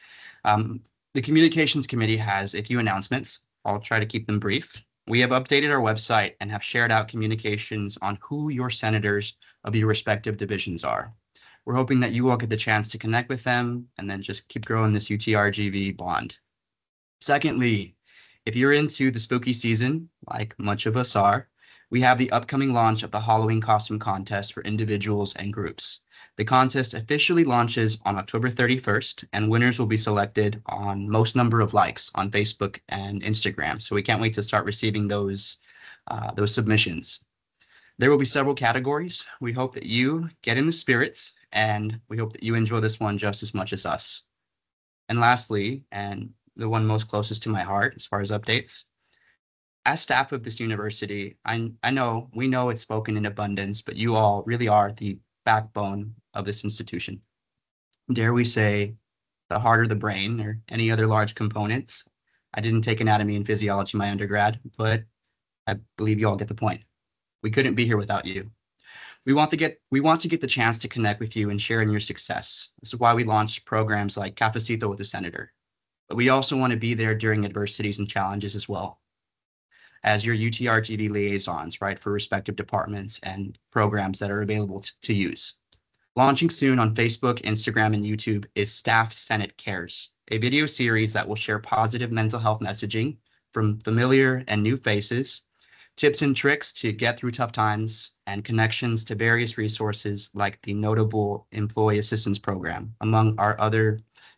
The Communications Committee has a few announcements. I'll try to keep them brief. We have updated our website and have shared out communications on who your senators of your respective divisions are. We're hoping that you all get the chance to connect with them and then just keep growing this UTRGV bond. Secondly, if you're into the spooky season, like much of us are, we have the upcoming launch of the Halloween costume contest for individuals and groups. The contest officially launches on October 31st, and winners will be selected on most number of likes on Facebook and Instagram. So we can't wait to start receiving those submissions. There will be several categories. We hope that you get in the spirits, and we hope that you enjoy this one just as much as us. And lastly, and the one most closest to my heart as far as updates, as staff of this university, we know it's spoken in abundance, but you all really are the backbone of this institution. Dare we say, the heart or the brain or any other large components. I didn't take anatomy and physiology in my undergrad, but I believe you all get the point. We couldn't be here without you. We want to get the chance to connect with you and share in your success. This is why we launched programs like Cafecito with the Senator. But we also want to be there during adversities and challenges as well, as your UTRGV liaisons, right, for respective departments and programs that are available to use. Launching soon on Facebook, Instagram, and YouTube is Staff Senate Cares, a video series that will share positive mental health messaging from familiar and new faces, tips and tricks to get through tough times, and connections to various resources like the Notable Employee Assistance Program, among our other,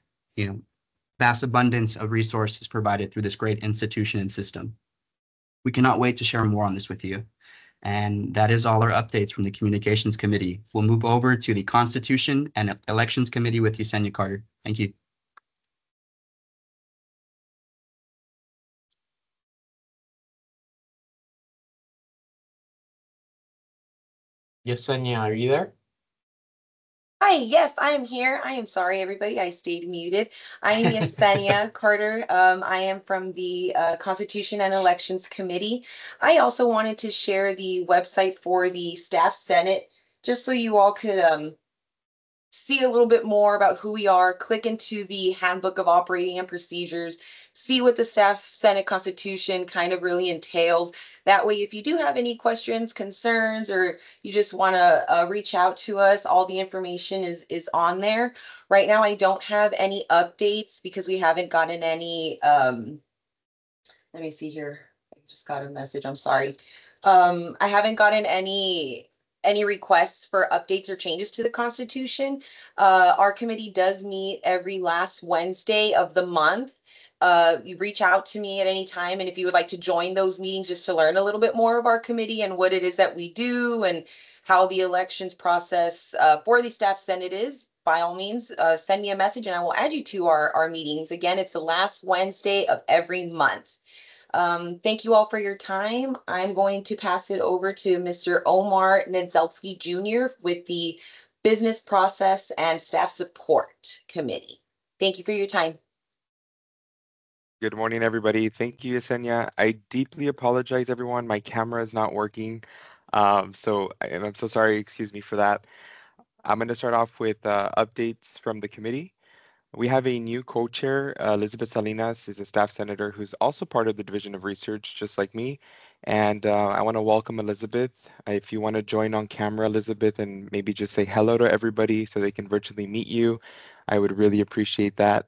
vast abundance of resources provided through this great institution and system. We cannot wait to share more on this with you. And that is all our updates from the Communications Committee. We'll move over to the Constitution and Elections Committee with Yesenia Carter. Thank you. Yesenia, are you there? Hi, yes, I am here. I am sorry, everybody. I stayed muted. I am Yesenia Carter. I am from the Constitution and Elections Committee. I also wanted to share the website for the Staff Senate, just so you all could see a little bit more about who we are. Click into the Handbook of Operating and Procedures, see what the Staff Senate Constitution kind of really entails. That way, if you do have any questions, concerns, or you just want to reach out to us, all the information is on there. Right now, I don't have any updates because we haven't gotten any Let me see here. I just got a message. I'm sorry. I haven't gotten any requests for updates or changes to the Constitution. Our committee does meet every last Wednesday of the month. You reach out to me at any time, and if you would like to join those meetings just to learn a little bit more of our committee and what it is that we do and how the elections process for the staff senate is, by all means, send me a message and I will add you to our meetings. Again, it's the last Wednesday of every month. Thank you all for your time. I'm going to pass it over to Mr. Omar Nedzelski Jr. with the Business Process and Staff Support Committee. Thank you for your time. Good morning, everybody. Thank you, Yesenia. I deeply apologize, everyone. My camera is not working. I'm so sorry. Excuse me for that. I'm going to start off with updates from the committee. We have a new co-chair, Elizabeth Salinas is a staff senator who's also part of the Division of Research, just like me. And I want to welcome Elizabeth. If you want to join on camera, Elizabeth, and maybe just say hello to everybody so they can virtually meet you, I would really appreciate that.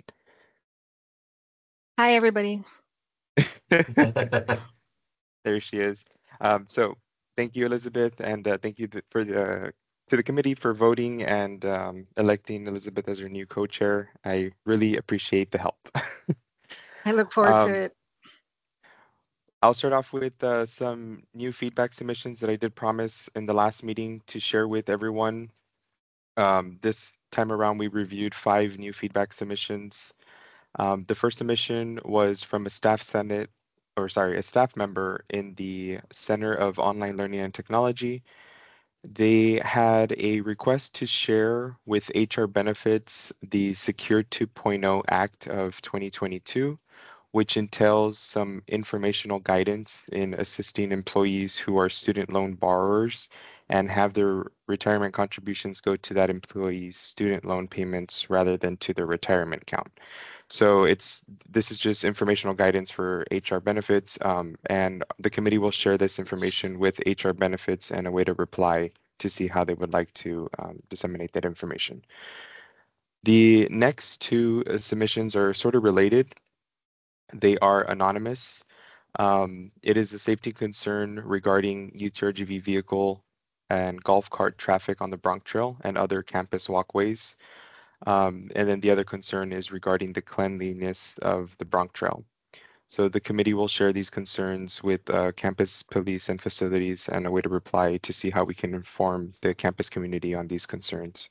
Hi, everybody. There she is. So thank you, Elizabeth, and thank you to the committee for voting and electing Elizabeth as your new co-chair. I really appreciate the help. I look forward to it. I'll start off with some new feedback submissions that I did promise in the last meeting to share with everyone. This time around, we reviewed 5 new feedback submissions. The first submission was from a staff member in the Center of Online Learning and Technology. They had a request to share with HR Benefits the Secure 2.0 Act of 2022, which entails some informational guidance in assisting employees who are student loan borrowers and have their retirement contributions go to that employee's student loan payments rather than to their retirement account. So this is just informational guidance for HR Benefits, and the committee will share this information with HR Benefits and await a reply to see how they would like to disseminate that information. The next 2 submissions are sort of related. They are anonymous. It is a safety concern regarding UTRGV vehicle and golf cart traffic on the Bronx Trail and other campus walkways. And then the other concern is regarding the cleanliness of the Bronx Trail. So the committee will share these concerns with campus police and facilities and await a reply to see how we can inform the campus community on these concerns.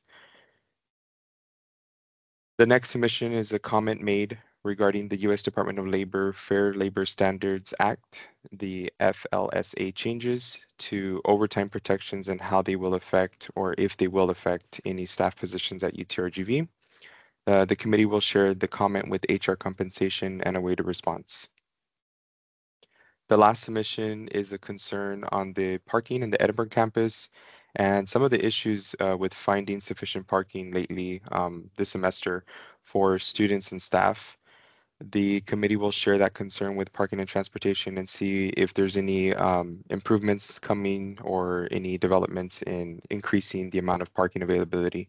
The next submission is a comment made regarding the U.S. Department of Labor Fair Labor Standards Act, the FLSA changes to overtime protections and how they will affect, or if they will affect, any staff positions at UTRGV. The committee will share the comment with HR Compensation and await a response. The last submission is a concern on the parking in the Edinburg campus and some of the issues with finding sufficient parking lately this semester for students and staff. The committee will share that concern with Parking and Transportation and see if there's any improvements coming or any developments in increasing the amount of parking availability.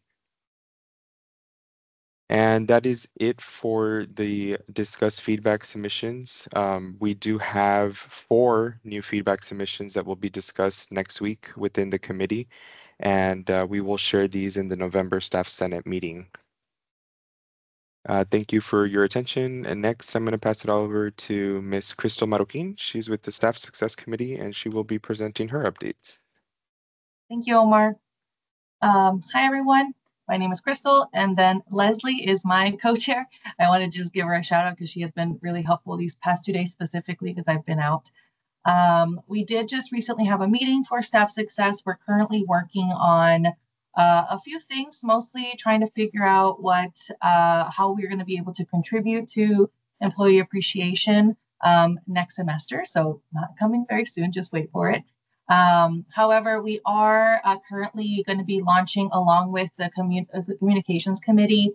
And that is it for the discussed feedback submissions. We do have 4 new feedback submissions that will be discussed next week within the committee, and we will share these in the November Staff Senate meeting. Thank you for your attention. And next, I'm going to pass it over to Ms. Crystal Marroquin. She's with the Staff Success Committee, and she will be presenting her updates. Thank you, Omar. Hi, everyone. My name is Crystal, and then Leslie is my co-chair. I want to just give her a shout out because she has been really helpful these past 2 days specifically because I've been out. We did just recently have a meeting for Staff Success. We're currently working on a few things, mostly trying to figure out how we're going to be able to contribute to employee appreciation next semester. So not coming very soon, just wait for it. However, we are currently going to be launching, along with the Communications Committee,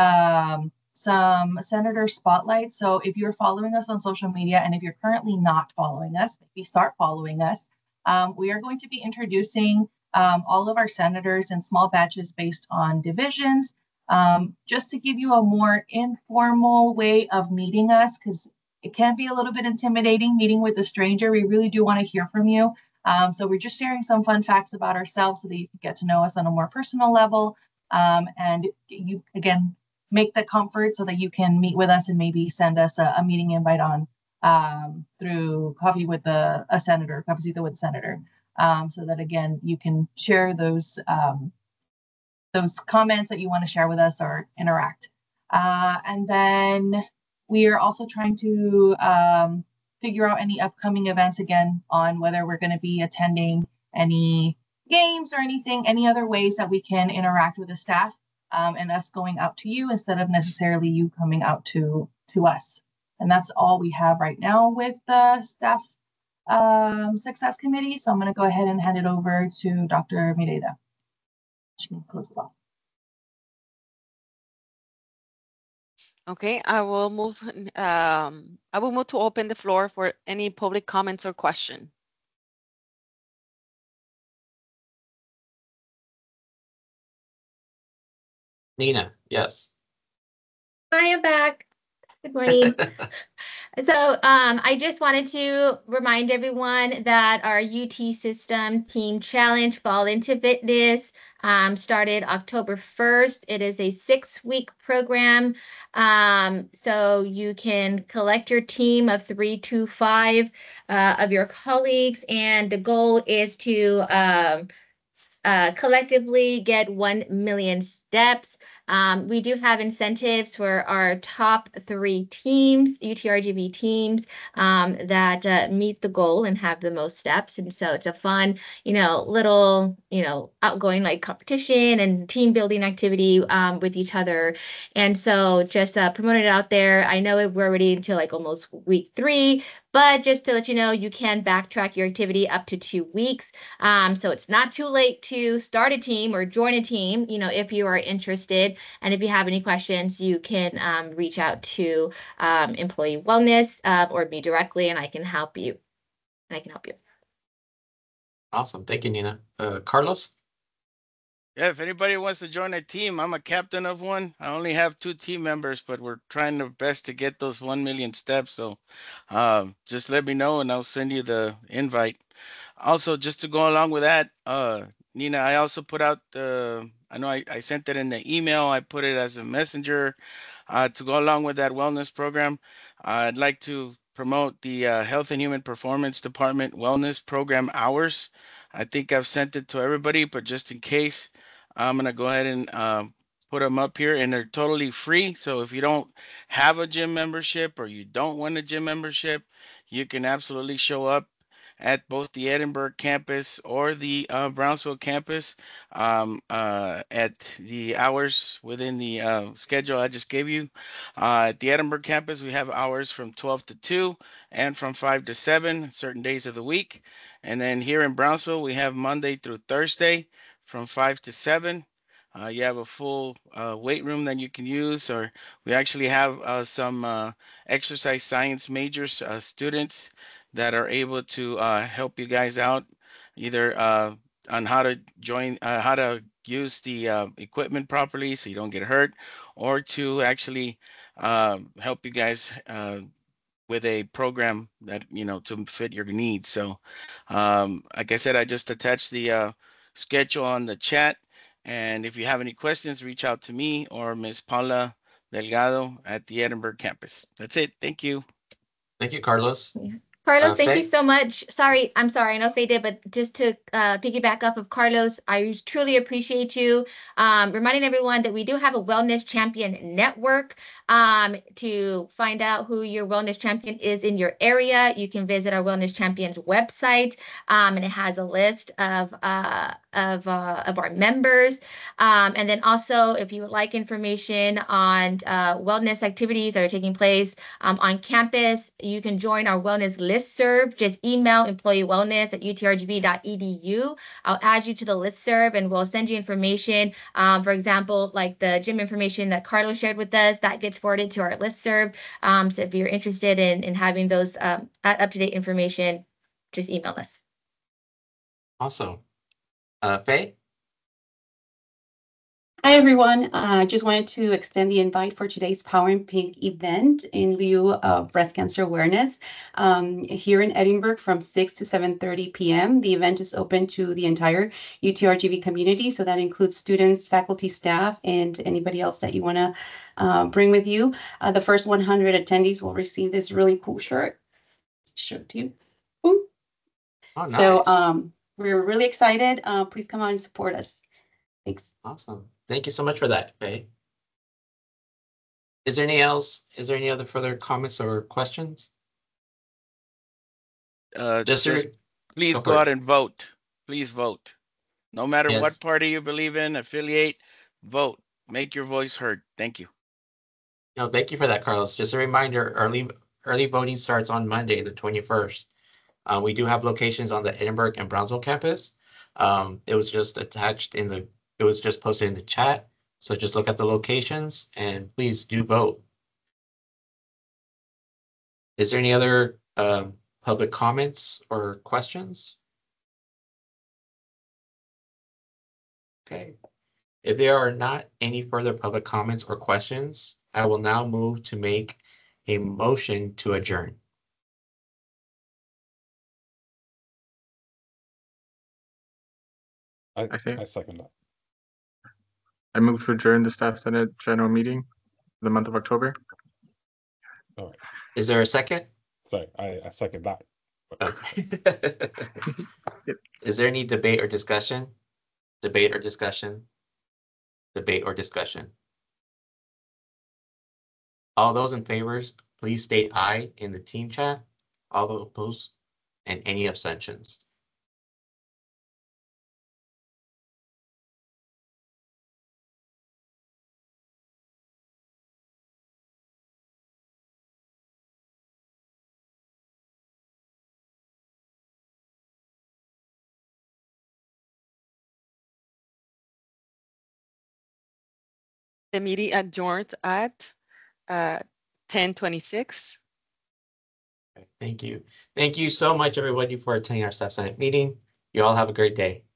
some Senator Spotlights. So if you're following us on social media, and if you're currently not following us, maybe start following us. We are going to be introducing all of our senators in small batches based on divisions, just to give you a more informal way of meeting us, because it can be a little bit intimidating meeting with a stranger. We really do want to hear from you. So we're just sharing some fun facts about ourselves so that you can get to know us on a more personal level. And you, again, make the comfort so that you can meet with us and maybe send us a meeting invite on through Coffee with a Senator, Cafecito with a Senator, so that, again, you can share those comments that you want to share with us or interact. And then we are also trying to figure out any upcoming events, again, on whether we're going to be attending any games or anything, any other ways that we can interact with the staff, and us going out to you instead of necessarily you coming out to us. And that's all we have right now with the staff success committee. So I'm going to go ahead and hand it over to Dr. Mireda. She can close it off. Okay, I will move to open the floor for any public comments or question. Nina, yes. I am back. Good morning. So I just wanted to remind everyone that our UT System Team Challenge Fall into Fitness started October 1st. It is a 6-week program. So you can collect your team of 3 to 5 of your colleagues, and the goal is to collectively get 1 million steps. We do have incentives for our top 3 teams, UTRGV teams, that meet the goal and have the most steps. And so it's a fun, little, outgoing like competition and team building activity with each other. And so just promote it out there. I know we're already into like almost week 3, but just to let you know, you can backtrack your activity up to 2 weeks. So it's not too late to start a team or join a team, if you are interested. And if you have any questions, you can reach out to Employee Wellness or me directly, and I can help you. Awesome. Thank you, Nina. Carlos? Yeah, if anybody wants to join a team, I'm a captain of one. I only have 2 team members, but we're trying our best to get those 1 million steps. So just let me know and I'll send you the invite. Also, just to go along with that, Nina, I also put out I know I sent it in the email. I put it as a messenger to go along with that wellness program. I'd like to promote the Health and Human Performance Department Wellness Program hours. I think I've sent it to everybody, but just in case, I'm going to go ahead and put them up here, and they're totally free. So if you don't have a gym membership or you don't want a gym membership, you can absolutely show up at both the Edinburgh campus or the Brownsville campus at the hours within the schedule I just gave you. At the Edinburgh campus, we have hours from 12 to 2 and from 5 to 7 certain days of the week. And then here in Brownsville, we have Monday through Thursday from 5 to 7. You have a full weight room that you can use, or we actually have some exercise science majors students that are able to help you guys out, either on how to how to use the equipment properly so you don't get hurt, or to actually help you guys with a program that, to fit your needs. So like I said, I just attached the schedule on the chat. And if you have any questions, reach out to me or Ms. Paula Delgado at the Edinburgh campus. That's it. Thank you. Thank you, Carlos. Carlos, thank you Faye? so much. I'm sorry, I know Faye did, but just to piggyback off of Carlos, I truly appreciate you reminding everyone that we do have a Wellness Champion Network. To find out who your Wellness Champion is in your area, you can visit our Wellness Champions website, and it has a list of our members. And then also, if you would like information on wellness activities that are taking place on campus, you can join our wellness listserv. Just email employeewellness@utrgv.edu. I'll add you to the listserv and we'll send you information. For example, like the gym information that Carlos shared with us, that gets forwarded to our listserv. So if you're interested in having those up-to-date information, just email us. Awesome. Faye? Hi, everyone. I just wanted to extend the invite for today's Power in Pink event in lieu of breast cancer awareness here in Edinburgh from 6 to 7:30 p.m. The event is open to the entire UTRGV community, so that includes students, faculty, staff, and anybody else that you want to bring with you. The first 100 attendees will receive this really cool shirt. Show it to you. Boom. Oh, nice. So we're really excited. Please come out and support us. Thanks. Awesome. Thank you so much for that, Faye. Is there any other further comments or questions? Just please go out and vote. Please vote. No matter what party you believe in, affiliate, vote. Make your voice heard. Thank you. No, thank you for that, Carlos. Just a reminder, early voting starts on Monday, the 21st. We do have locations on the Edinburgh and Brownsville campus. It was just posted in the chat. So just look at the locations and please do vote. Is there any other public comments or questions? Okay. If there are not any further public comments or questions, I will now move to make a motion to adjourn. I second that. I move to adjourn the Staff Senate General Meeting for the month of October. All right. Is there a second? Sorry, I second that. Okay. Is there any debate or discussion? Debate or discussion? Debate or discussion? All those in favor, please state aye in the team chat. All those opposed and any abstentions. The meeting adjourned at 10:26. Thank you. Thank you so much, everybody, for attending our Staff Senate meeting. You all have a great day.